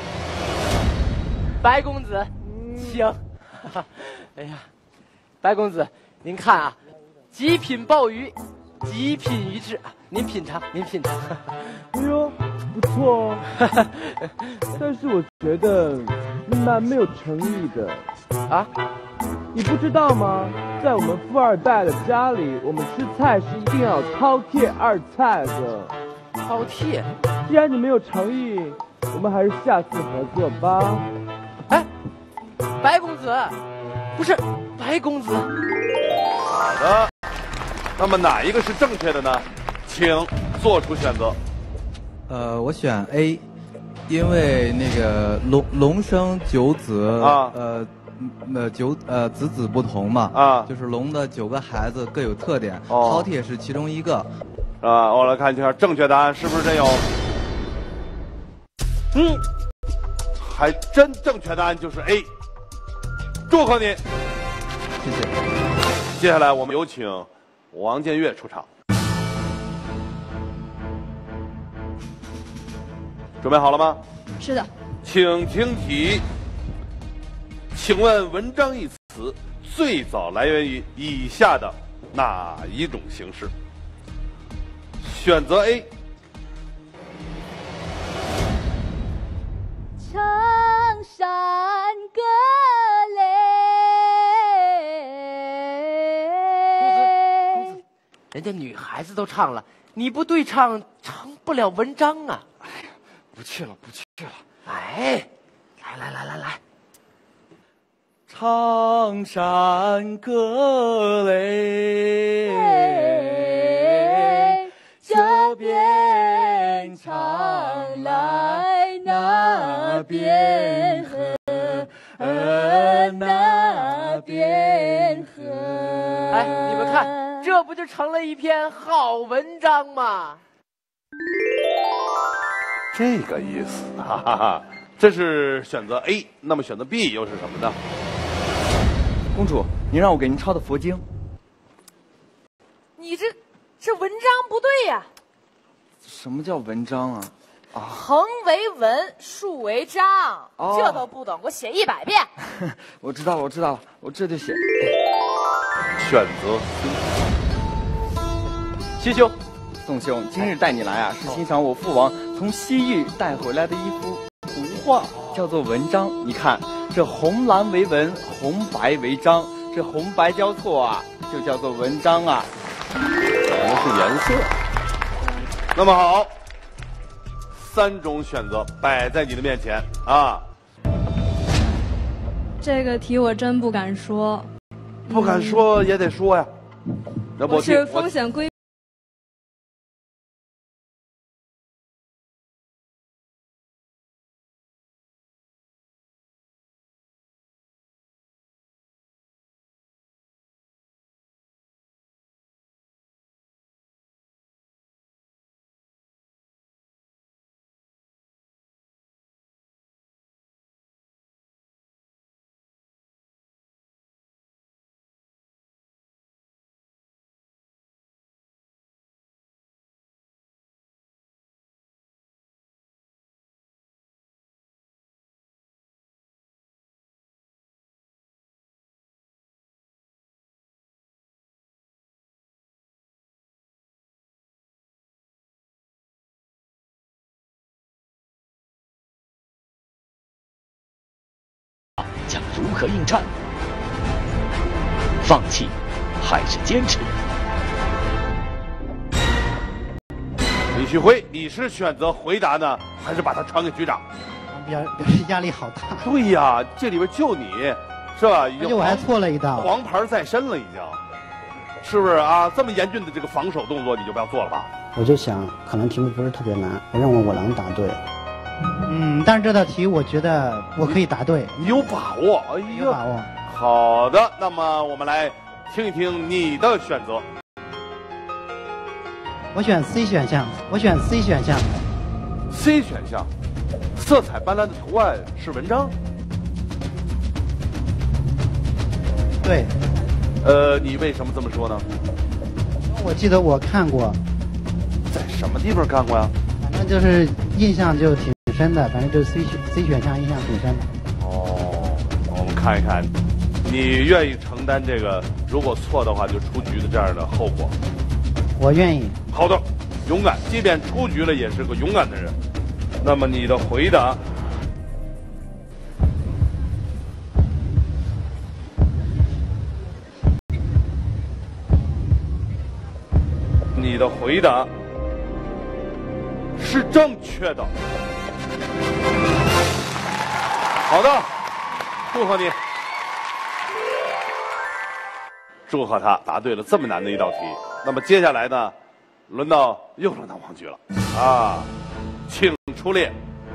白公子，请。哎呀，白公子，您看啊，极品鲍鱼，极品鱼翅，您品尝。 哎呦，不错哦。但是我觉得你蛮没有诚意的。 啊？ 你不知道吗？在我们富二代的家里，我们吃菜是一定要有饕餮2菜的。 饕餮？ 既然你没有诚意，我们还是下次合作吧。 哎，白公子，不是白公子。 好的，那么哪一个是正确的呢？请做出选择。 我选 A， 因为那个龙生9子啊，子子不同嘛啊，就是龙的9个孩子各有特点，饕餮是其中一个。 啊，我来看一下正确答案是不是真有？还真正确答案就是 A， 祝贺你， 谢谢。 接下来我们有请王建岳出场，准备好了吗？ 是的。 请听题。请问文章一词最早来源于以下的哪一种形式？选择 A。 唱山歌嘞。 公子，人家女孩子都唱了，你不对唱，成不了文章啊！ 哎呀，不去了。 哎，来。 唱山歌嘞，这边唱来那边和，那边和。 哎，你们看，这不就成了一篇好文章吗？ 这个意思，哈哈哈。这是选择 A， 那么选择 B 又是什么呢？ 公主，您让我给您抄的佛经。 你这文章不对呀。 什么叫文章啊？ 横为文，竖为章，这都不懂，给我写100遍。 我知道了，我这就写。 选择 C。师兄，宋兄，今日带你来啊，是欣赏我父王从西域带回来的一幅图画，叫做文章。你看，这红蓝为文，红白为章，这红白交错啊，就叫做文章啊。 原来是颜色。那么好，3种选择摆在你的面前啊。 这个题我真不敢说。 不敢说也得说呀。 我是风险规何应战？放弃还是坚持？ 李旭辉，你是选择回答呢，还是把它传给局长？ 表示压力好大。 对呀，这里边就你，是吧？ 而且我还错了一道， 黄牌在身了，已经，是不是啊？这么严峻的这个防守动作，你就不要做了吧？ 我就想，可能题目不是特别难，我认为我能答对。但是这道题我觉得我可以答对。 你有把握？哎呀， 有把握。 好的，那么我们来听一听你的选择。 我选 C 选项。我选 C 选项。 C 选项，色彩斑斓的图案是文章。 对。 你为什么这么说呢？ 我记得我看过。 在什么地方看过呀？ 反正就是印象就挺深的，反正就是 C 选项印象挺深的。 哦，我们看一看，你愿意承担这个如果错的话就出局的这样的后果？ 我愿意。 好的，勇敢，即便出局了也是个勇敢的人。那么你的回答？你的回答是正确的。好的，祝贺你，祝贺他答对了这么难的一道题。那么接下来呢，轮到王局了啊，请出列。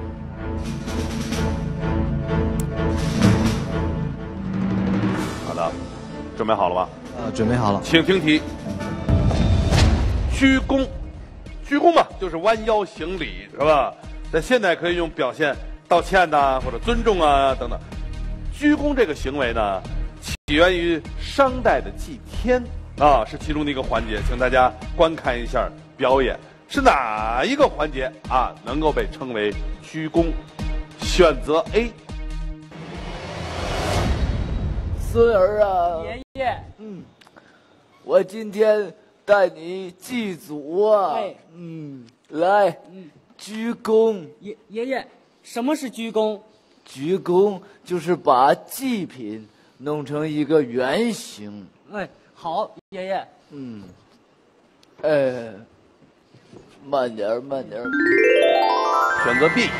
好的，准备好了吗？ 准备好了。 请听题。鞠躬，鞠躬嘛，就是弯腰行礼，是吧？在现代可以用表现道歉呐、或者尊重啊等等。鞠躬这个行为呢，起源于商代的祭天啊，是其中的一个环节，请大家观看一下表演，是哪一个环节啊能够被称为鞠躬？选择 A。 孙儿啊， 爷爷， 我今天带你祭祖啊，来，鞠躬。 爷爷，什么是鞠躬？ 鞠躬就是把祭品弄成一个圆形。 哎，好，爷爷。 慢点儿，慢点儿。 选择 B。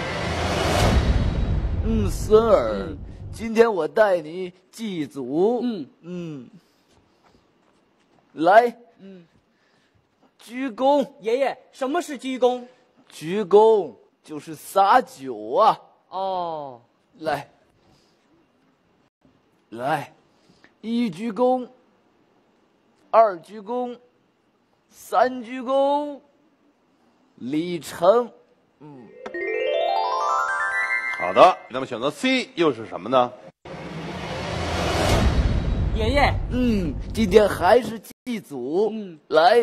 孙儿，今天我带你祭祖。来。鞠躬。 爷爷，什么是鞠躬？ 鞠躬就是撒酒啊。 哦。 来，一鞠躬，二鞠躬，三鞠躬，礼成。 好的，那么选择 C 又是什么呢？ 爷爷， 今天还是祭祖。来，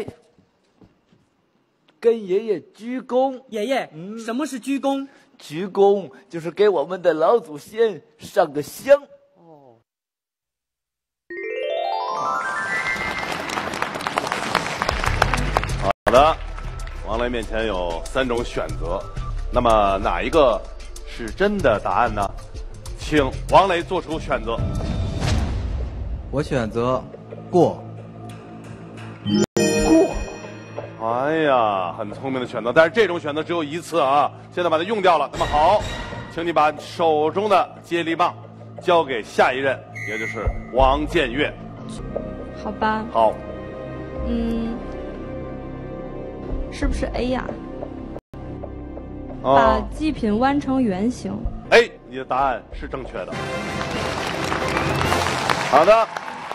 跟爷爷鞠躬。 爷爷，什么是鞠躬？ 鞠躬就是给我们的老祖先上个香。 好的，王雷面前有3种选择，那么哪一个是真的答案呢？请王雷做出选择。 我选择过。 哎呀，很聪明的选择，但是这种选择只有一次啊，现在把它用掉了。那么好，请你把手中的接力棒交给下一任，也就是王建岳。 好吧。 好。 是不是 A 呀？把祭品弯成圆形。 A， 你的答案是正确的。好的，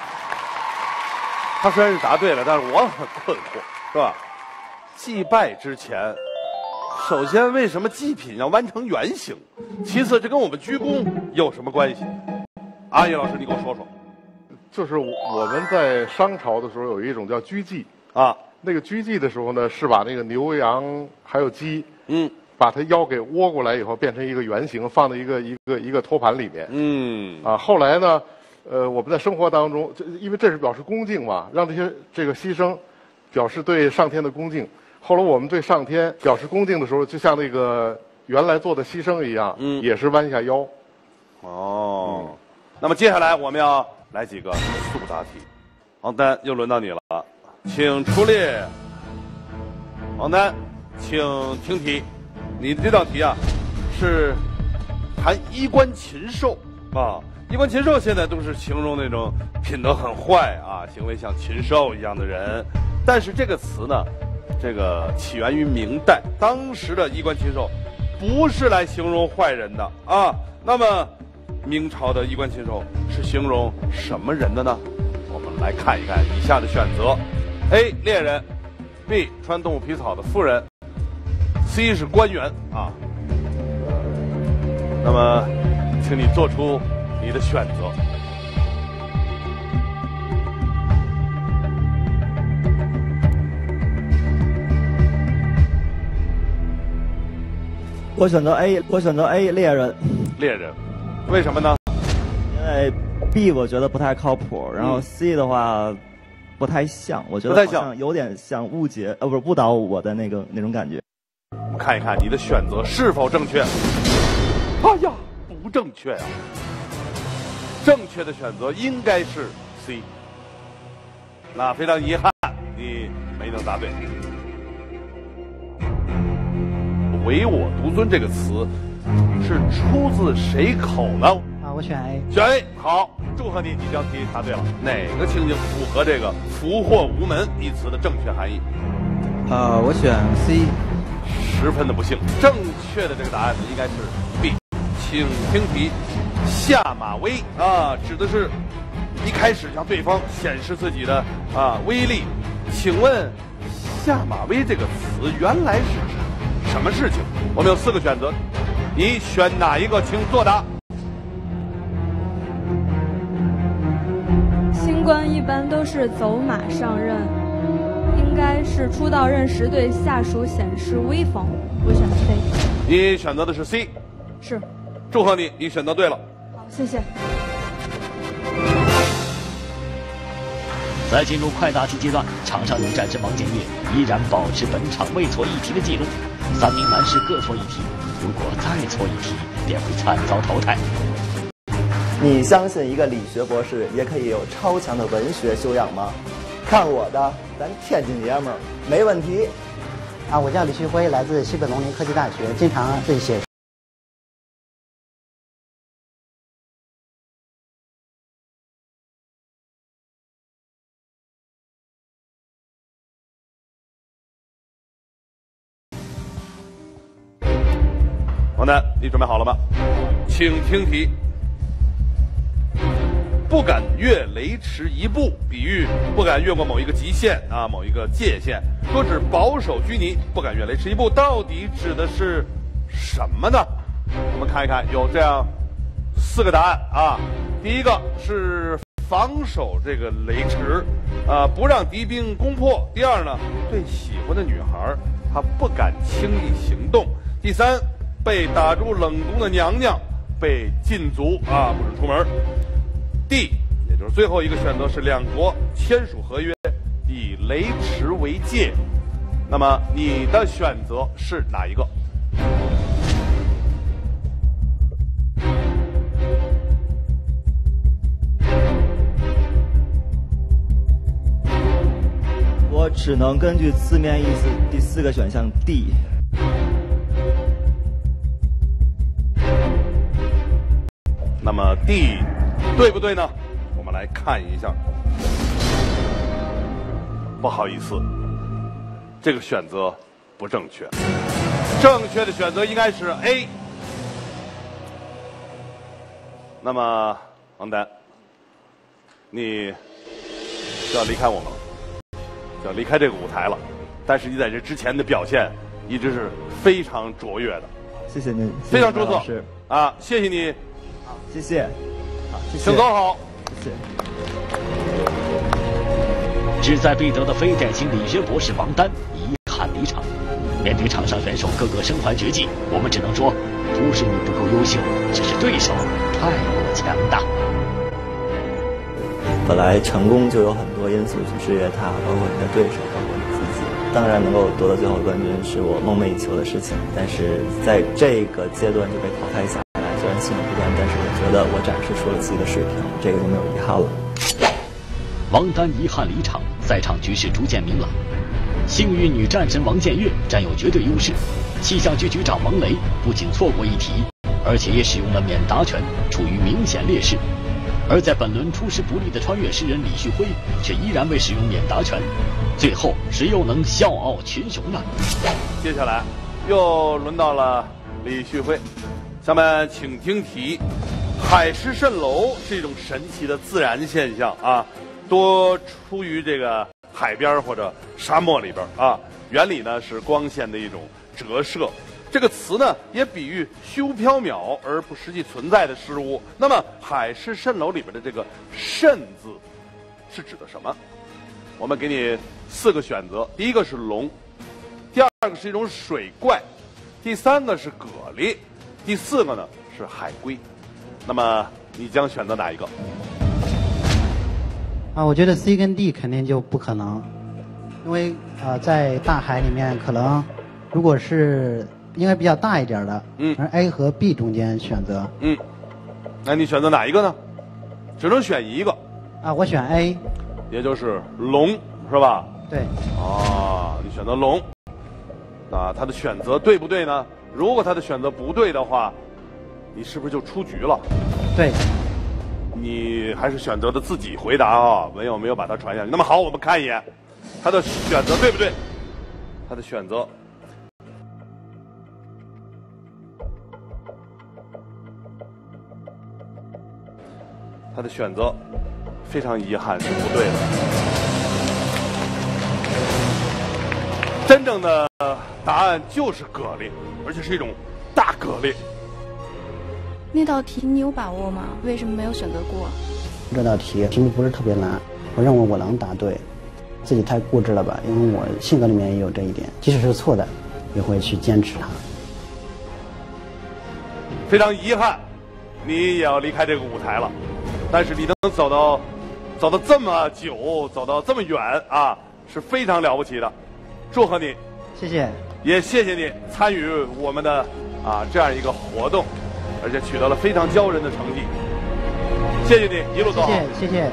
他虽然是答对了，但是我很困惑，是吧？祭拜之前，首先为什么祭品要弯成圆形？其次，这跟我们鞠躬有什么关系？阿叶老师，你给我说说。 就是我们在商朝的时候有一种叫居祭啊， 那个居祭的时候呢，是把那个牛羊还有鸡，把它腰给窝过来以后，变成一个圆形，放在一个托盘里面。后来呢，我们在生活当中，因为这是表示恭敬嘛，让这个牺牲表示对上天的恭敬。后来我们对上天表示恭敬的时候，就像那个原来做的牺牲一样，也是弯下腰。 那么接下来我们要来几个速答题。王丹，又轮到你了，请出列。王丹，请听题。你的这道题啊，是谈衣冠禽兽啊。衣冠禽兽现在都是形容那种品德很坏啊，行为像禽兽一样的人。但是这个词呢，这个起源于明代，当时的衣冠禽兽不是来形容坏人的啊。那么明朝的衣冠禽兽是形容什么人的呢？我们来看一看以下的选择 ：A. 猎人 ，B. 穿动物皮草的妇人 ，C. 是官员啊。那么，请你做出你的选择。 我选择 A， 我选择 A 猎人。 猎人，为什么呢？ 因为 B 我觉得不太靠谱，然后 C 的话不太像，我觉得好像有点像误解，不是误导我的那种感觉。 我们看一看你的选择是否正确。哎呀，不正确啊！正确的选择应该是 C。那非常遗憾，你没能答对。唯我独尊这个词是出自谁口呢？ 啊，我选 A。 选 A， 好，祝贺你，你这道题答对了。哪个情景符合这个“福祸无门”一词的正确含义？ 我选 C。 十分的不幸，正确的这个答案应该是 B。请听题，下马威啊，指的是一开始向对方显示自己的威力。请问下马威这个词原来是什么事情？我们有4个选择，你选哪一个？请作答。 新官一般都是走马上任，应该是出道任时对下属显示威风。我选 C。 你选择的是 C。 是。 祝贺你，你选择对了。 好，谢谢。 在进入快答题阶段，场上有战之王建业依然保持本场未错一题的记录，3名男士各错一题，如果再错一题，便会惨遭淘汰。 你相信一个理学博士也可以有超强的文学修养吗？看我的，咱天津爷们儿没问题。 啊，我叫李旭辉，来自西北农林科技大学，经常自己写。 王楠，你准备好了吗？请听题。不敢越雷池一步，比喻不敢越过某一个极限啊，某一个界限，说指保守拘泥，不敢越雷池一步，到底指的是什么呢？我们看一看，有这样4个答案啊。第一个是防守这个雷池，不让敌兵攻破。第二呢，对喜欢的女孩，他不敢轻易行动。第三，被打入冷宫的娘娘被禁足啊，不准出门。D， 也就是最后一个选择是两国签署合约，以雷池为界。那么你的选择是哪一个？ 我只能根据字面意思，第4个选项 D。 那么 D 对不对呢？我们来看一下。不好意思，这个选择不正确。正确的选择应该是 A。那么王丹，你就要离开我们了，就要离开这个舞台了。但是你在这之前的表现一直是非常卓越的。 谢谢您， 非常出色啊！谢谢你。 谢谢，好，谢谢， 请走好， 谢谢。 志在必得的非典型理学博士王丹遗憾离场。面对场上选手个个身怀绝技，我们只能说，不是你不够优秀，只是对手太过强大。 本来成功就有很多因素去制约它，包括你的对手，包括你自己。当然，能够夺得最后冠军是我梦寐以求的事情，但是在这个阶段就被淘汰下来，虽然性不断，但是我觉得我展示出了自己的水平，这个就没有遗憾了。 王丹遗憾离场，赛场局势逐渐明朗。幸运女战神王建月占有绝对优势，气象局局长王雷不仅错过一题，而且也使用了免答权，处于明显劣势。而在本轮出师不利的穿越诗人李旭辉却依然未使用免答权，最后谁又能笑傲群雄呢？ 接下来又轮到了李旭辉，下面请听题：海市蜃楼是一种神奇的自然现象啊，多出于这个海边或者沙漠里边啊，原理呢是光线的一种折射。这个词呢也比喻虚无缥缈而不实际存在的事物。那么海市蜃楼里边的这个蜃字是指的什么？我们给你4个选择，第一个是龙，第2个是一种水怪，第3个是蛤蜊，第4个呢是海龟。那么你将选择哪一个？ 我觉得 C 跟 D 肯定就不可能，因为在大海里面可能如果是应该比较大一点的，而 A 和 B 中间选择。 那你选择哪一个呢？只能选一个。 我选 A， 也就是龙，是吧？ 对。 你选择龙，那他的选择对不对呢？如果他的选择不对的话，你是不是就出局了？ 对。 你还是选择的自己回答啊，没有把它传下去。那么好，我们看一眼，他的选择对不对？他的选择。他的选择非常遗憾是不对的。真正的答案就是蛤蜊，而且是一种大蛤蜊。 那道题你有把握吗？为什么没有选择过？ 这道题目不是特别难，我认为我能答对。自己太固执了吧，因为我性格里面也有这一点，即使是错的，也会去坚持它。 非常遗憾，你也要离开这个舞台了。但是你能走到这么久，走到这么远啊，是非常了不起的，祝贺你！ 谢谢， 也谢谢你参与我们的这样一个活动，而且取得了非常骄人的成绩。谢谢你，一路走好。 谢谢。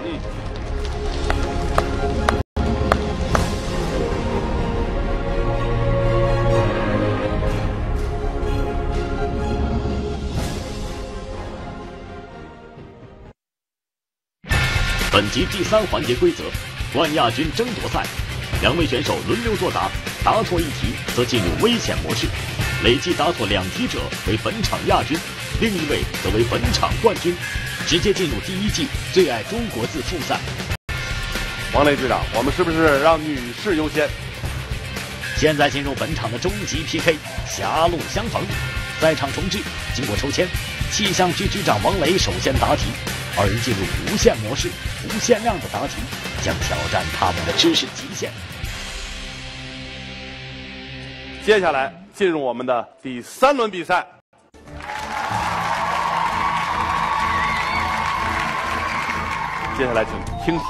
本集第3环节规则：冠亚军争夺赛，2位选手轮流作答，答错一题则进入危险模式，累计答错2题者为本场亚军，另一位则为本场冠军，直接进入第1季最爱中国字复赛。 王雷局长，我们是不是让女士优先？ 现在进入本场的终极 PK， 狭路相逢。赛场重置，经过抽签，气象局局长王雷首先答题。2人进入无限模式，无限量的答题将挑战他们的知识极限。 接下来进入我们的第3轮比赛。接下来请听题：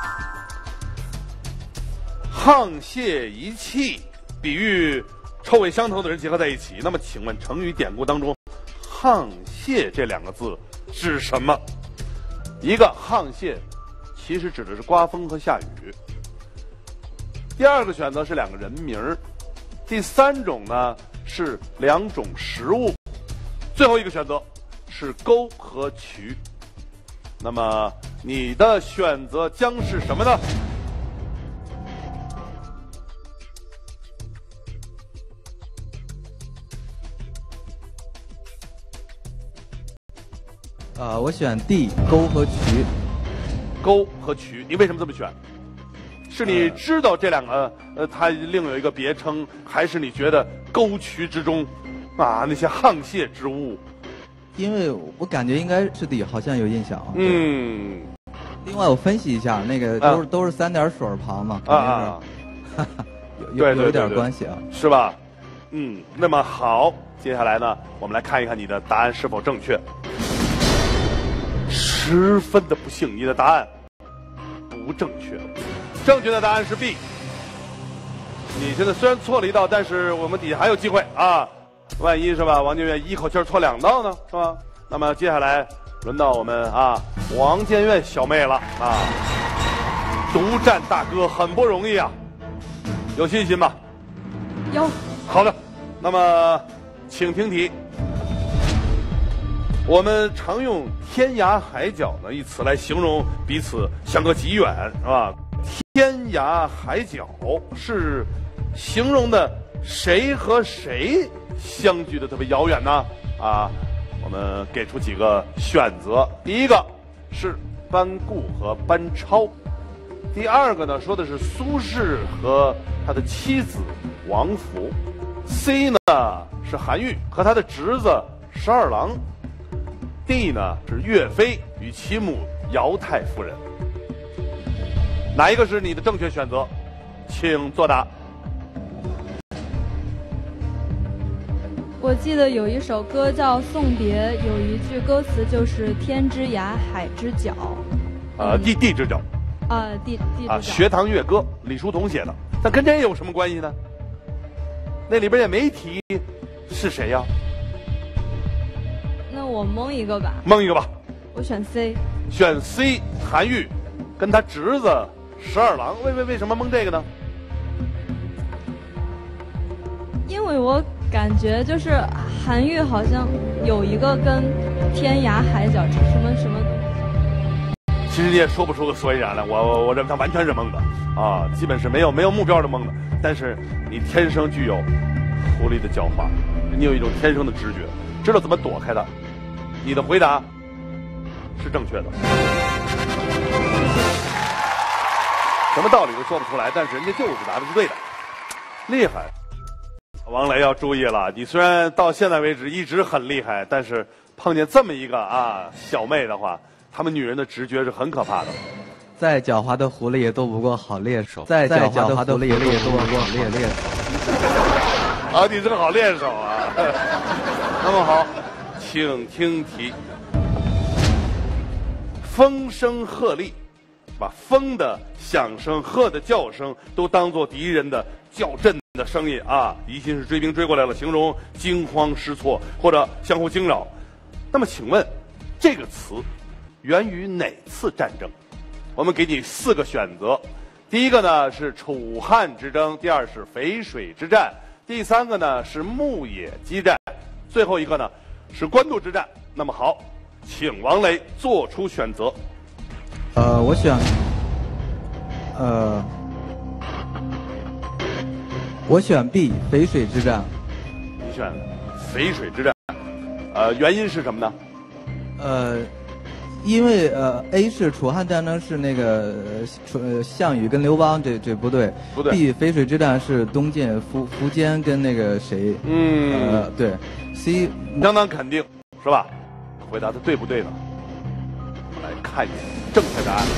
沆瀣一气，比喻臭味相投的人结合在一起。那么，请问成语典故当中“沆瀣”这2个字指什么？一个沆瀣，其实指的是刮风和下雨。第2个选择是2个人名儿，第3种呢是2种食物，最后一个选择是沟和渠。那么你的选择将是什么呢？ 我选 D， 沟和渠。 沟和渠，你为什么这么选？是你知道这2个它另有一个别称，还是你觉得沟渠之中那些沆瀣之物？ 因为我感觉应该是 D， 好像有印象。另外我分析一下，那个都是3点水旁嘛，有点关系啊， 是吧？那么好，接下来呢，我们来看一看你的答案是否正确。十分的不幸，你的答案不正确。正确的答案是 B。你现在虽然错了1道，但是我们底下还有机会啊！万一是吧，王建元一口气错2道呢，是吧？ 那么接下来轮到我们王建院小妹了啊，独占大哥很不容易啊，有信心吧？ 有。 好的，那么请听题。我们常用天涯海角呢一词来形容彼此相隔极远，是吧？天涯海角是形容的谁和谁相距的特别遥远呢？我们给出几个选择。第一个是班固和班超，第二个呢说的是苏轼和他的妻子王弗。C 呢是韩愈和他的侄子十二郎。D 呢是岳飞与其母姚太夫人。哪一个是你的正确选择？请作答。 我记得有一首歌叫《送别》，有一句歌词就是“天之涯，海之角”。 地之角。 地之角。 学堂乐歌，李叔同写的，但跟这有什么关系呢？那里边也没提是谁呀？ 那我蒙一个吧。 蒙一个吧。 我选 C。 选 C， 韩愈跟他侄子十二郎。为什么蒙这个呢？ 因为我感觉就是韩愈好像有一个跟天涯海角什么东西。 其实你也说不出个所以然来，我认为他完全是蒙的基本是没有目标的蒙的。但是你天生具有狐狸的狡猾，你有一种天生的直觉，知道怎么躲开它。你的回答是正确的，什么道理都说不出来，但是人家就是答的是对的，厉害。王雷要注意了，你虽然到现在为止一直很厉害，但是碰见这么一个小妹的话，她们女人的直觉是很可怕的。 再狡猾的狐狸也斗不过好猎手，再狡猾的狐狸也斗不过好猎手。 你是个好猎手啊！那么好，请听题。风声鹤唳，把风的响声、鹤的叫声都当作敌人的叫阵的声音疑心是追兵追过来了，形容惊慌失措或者相互惊扰。那么请问，这个词源于哪次战争？我们给你4个选择。第一个呢是楚汉之争，第二是淝水之战，第三个呢是牧野激战，最后一个呢是官渡之战。那么好，请王雷做出选择。 我选我选 B 淝水之战。 你选淝水之战，原因是什么呢？ 因为A 是楚汉战争是那个项羽跟刘邦，这不对。 不对。 B 淝水之战是东晋苻坚跟那个谁？对。C 相当肯定是吧？回答的对不对呢？我们来看一眼正确答案。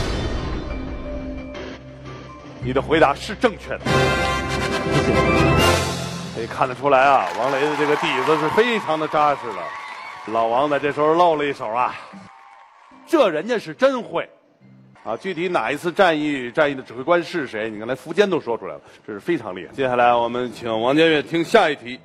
你的回答是正确的。 谢谢。 可以看得出来王雷的这个底子是非常的扎实了。老王在这时候露了一手这人家是真会具体哪一次战役的指挥官是谁？你刚才苻坚都说出来了，这是非常厉害。接下来我们请王建岳听下一题，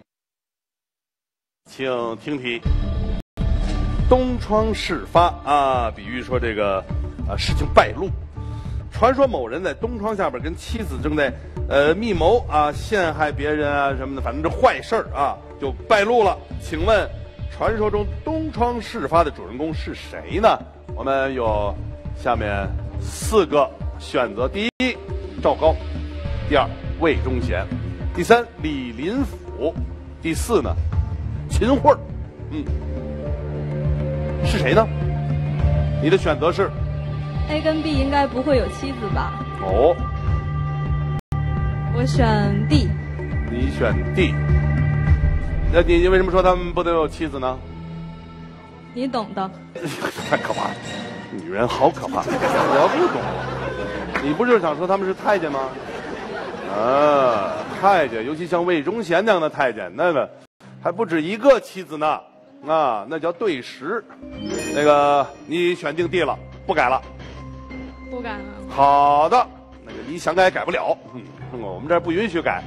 请听题。东窗事发比喻说这个事情败露。传说某人在东窗下边跟妻子正在密谋陷害别人什么的，反正这坏事就败露了。请问传说中东窗事发的主人公是谁呢？我们有下面4个选择：第一，赵高；第二，魏忠贤；第三，李林甫；第四呢，秦桧。是谁呢？你的选择是 A 跟 B 应该不会有妻子吧？我选 D。 你选 D。那你为什么说他们不能有妻子呢？ 你懂的。 太可怕了，女人好可怕。我不懂。你不就是想说他们是太监吗？太监，尤其像魏忠贤那样的太监，那个还不止一个妻子呢。那叫对食。那个你选定 D 了，不改了。 不改了。 好的，那个你想改改不了，我们这儿不允许改。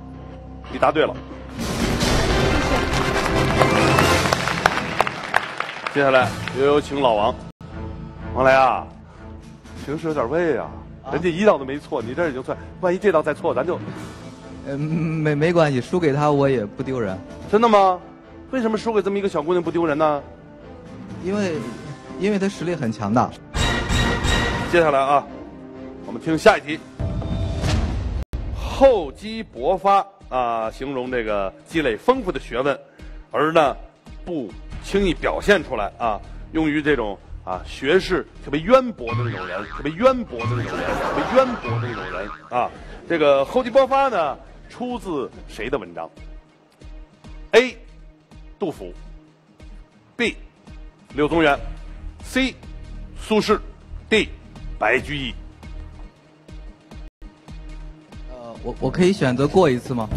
你答对了。 接下来有请老王。王雷啊，形势有点危啊，人家一道都没错，你这已经算，万一这道再错，咱就…… 没关系，输给他我也不丢人。 真的吗？为什么输给这么一个小姑娘不丢人呢？ 因为她实力很强大。 接下来啊，我们听下一题。厚积薄发啊，形容这个积累丰富的学问，而呢不轻易表现出来啊，用于这种啊学识特别渊博的那种人，特别渊博的那种人，特别渊博的那种人啊。这个厚积薄发呢，出自谁的文章 ？A. 杜甫 B. 柳宗元 C. 苏轼 D. 白居易。 我可以选择过一次吗？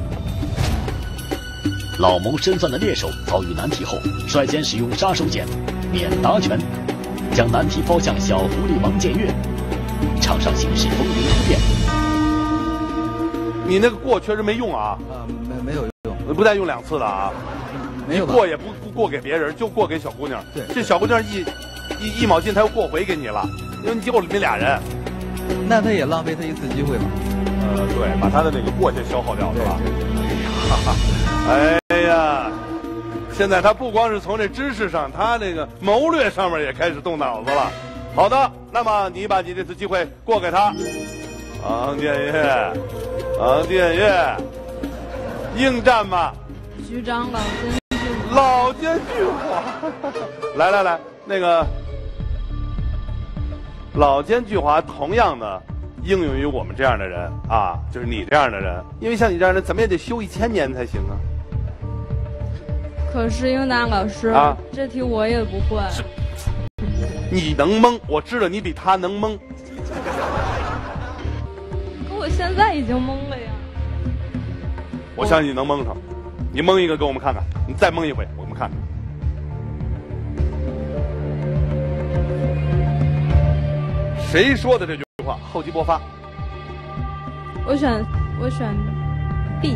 老谋深算的猎手遭遇难题后，率先使用杀手锏免答拳，将难题抛向小狐狸王建岳。场上形势风云突变。 你那个过确实没用啊！ 没有用， 不带用2次的啊！ 没有过也不过给别人，就过给小姑娘。 对， 这小姑娘一卯劲，她又过回给你了，因为你结果里面俩人。 那他也浪费他一次机会吧？ 对，把他的那个过先消耗掉，是吧？哎呀，现在他不光是从这知识上，他这个谋略上面也开始动脑子了。好的，那么你把你这次机会过给他，王建岳，王建岳，应战吧。 局长老奸巨猾。来，那个老奸巨猾，同样的。应用于我们这样的人啊，就是你这样的人，因为像你这样的，怎么也得修1000年才行啊。 可是英达老师啊， 这题我也不会。 你能蒙，我知道你比他能蒙。 可我现在已经蒙了呀。 我相信你能蒙上，你蒙一个给我们看看，你再蒙一回，我们看看。谁说的这句话？厚积薄发。 我选 B。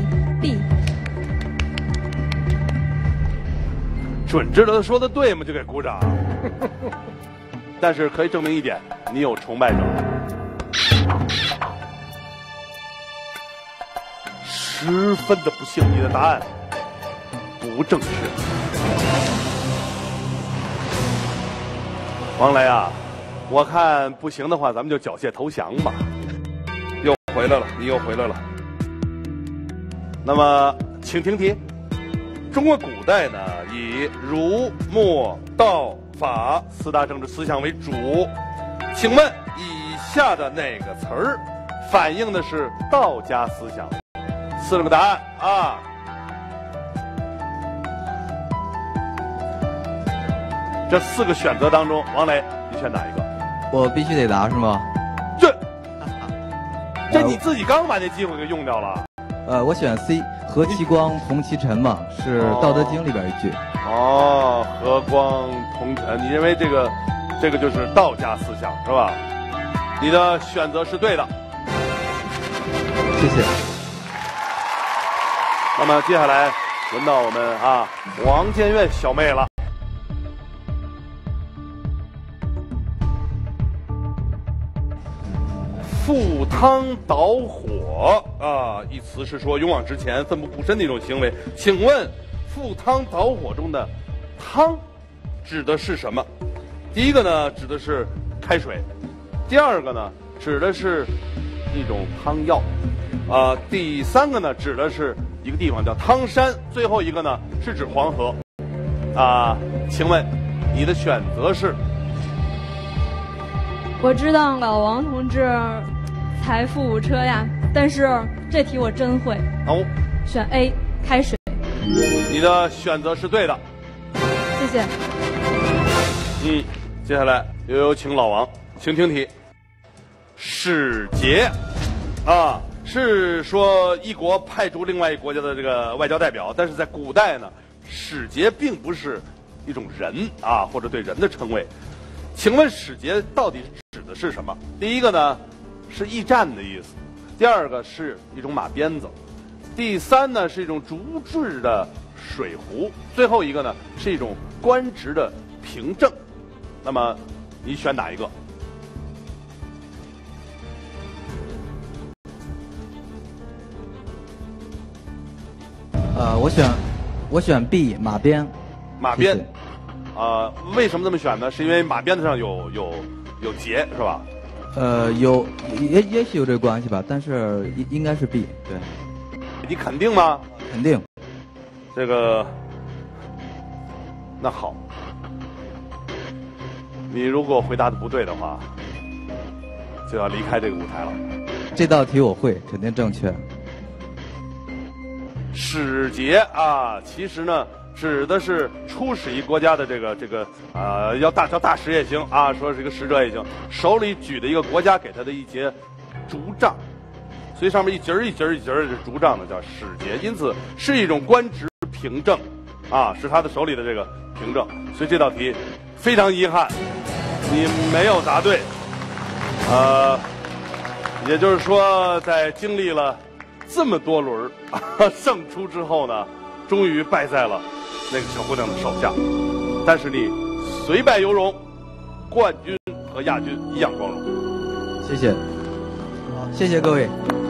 准知道他说的对吗？就给鼓掌。但是可以证明一点，你有崇拜者。十分的不幸，你的答案不正确。王雷啊，我看不行的话，咱们就缴械投降吧。又回来了，你又回来了。那么，请听题。中国古代呢，以儒、墨、道、法4大政治思想为主。请问以下的哪个词儿反映的是道家思想？4个答案啊。这4个选择当中，王雷，你选哪一个？ 我必须得答是吗？ 这你自己刚把那机会给用掉了。 我选 C， 和其光同其尘嘛，是《道德经》里边一句。 哦，和光同尘，你认为这个就是道家思想是吧？你的选择是对的， 谢谢。 那么接下来轮到我们王建岳小妹了。赴汤蹈火一词是说勇往直前、奋不顾身的一种行为。请问，赴汤蹈火中的“汤”指的是什么？第一个呢，指的是开水；第二个呢，指的是一种汤药；第三个呢，指的是一个地方叫汤山；最后一个呢，是指黄河。请问你的选择是？ 我知道老王同志财富五车呀，但是这题我真会。选 A， 开水。 你的选择是对的， 谢谢。 接下来又有请老王，请听题。使节是说一国派出另外一个国家的这个外交代表，但是在古代呢，使节并不是一种人或者对人的称谓。请问使节到底指的是什么？第一个呢是驿站的意思，第二个是一种马鞭子，第三呢是一种竹制的水壶，最后一个呢是一种官职的凭证。那么你选哪一个？ 我选 B 马鞭。 马鞭，为什么这么选呢？是因为马鞭子上有结是吧？ 也许有这个关系吧，但是应该是 B。对， 你肯定吗？ 肯定。 这个，那好，你如果回答的不对的话，就要离开这个舞台了。 这道题我会，肯定正确。 使节啊，其实呢指的是出使一国家的这个叫大使也行啊，说是一个使者也行，手里举的一个国家给他的一节竹杖，所以上面一节儿的竹杖呢叫使节，因此是一种官职凭证啊，是他的手里的这个凭证。所以这道题非常遗憾，你没有答对。也就是说，在经历了这么多轮胜出之后呢，终于败在了那个小姑娘的手下。但是你虽败犹荣，冠军和亚军一样光荣。 谢谢，谢谢各位。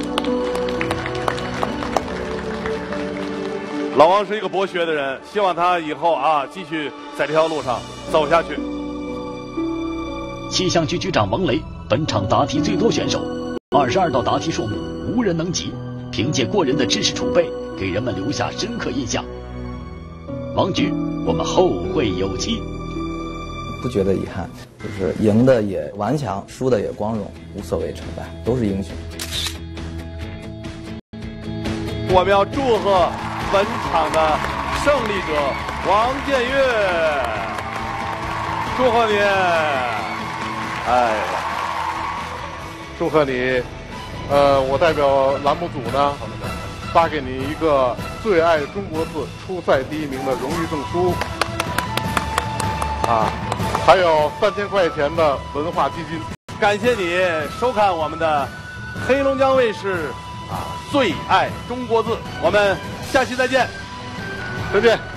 老王是一个博学的人，希望他以后继续在这条路上走下去。 气象局局长王雷，本场答题最多选手，22道答题数目无人能及，凭借过人的知识储备，给人们留下深刻印象。王局，我们后会有期。 不觉得遗憾，就是赢的也顽强，输的也光荣，无所谓成败，都是英雄。 我们要祝贺本场的胜利者王建岳，祝贺你！哎， 祝贺你！我代表栏目组呢，发给你一个最爱中国字初赛第1名的荣誉证书，还有3000块钱的文化基金。 感谢你收看我们的黑龙江卫视最爱中国字，我们下期再见， 再见。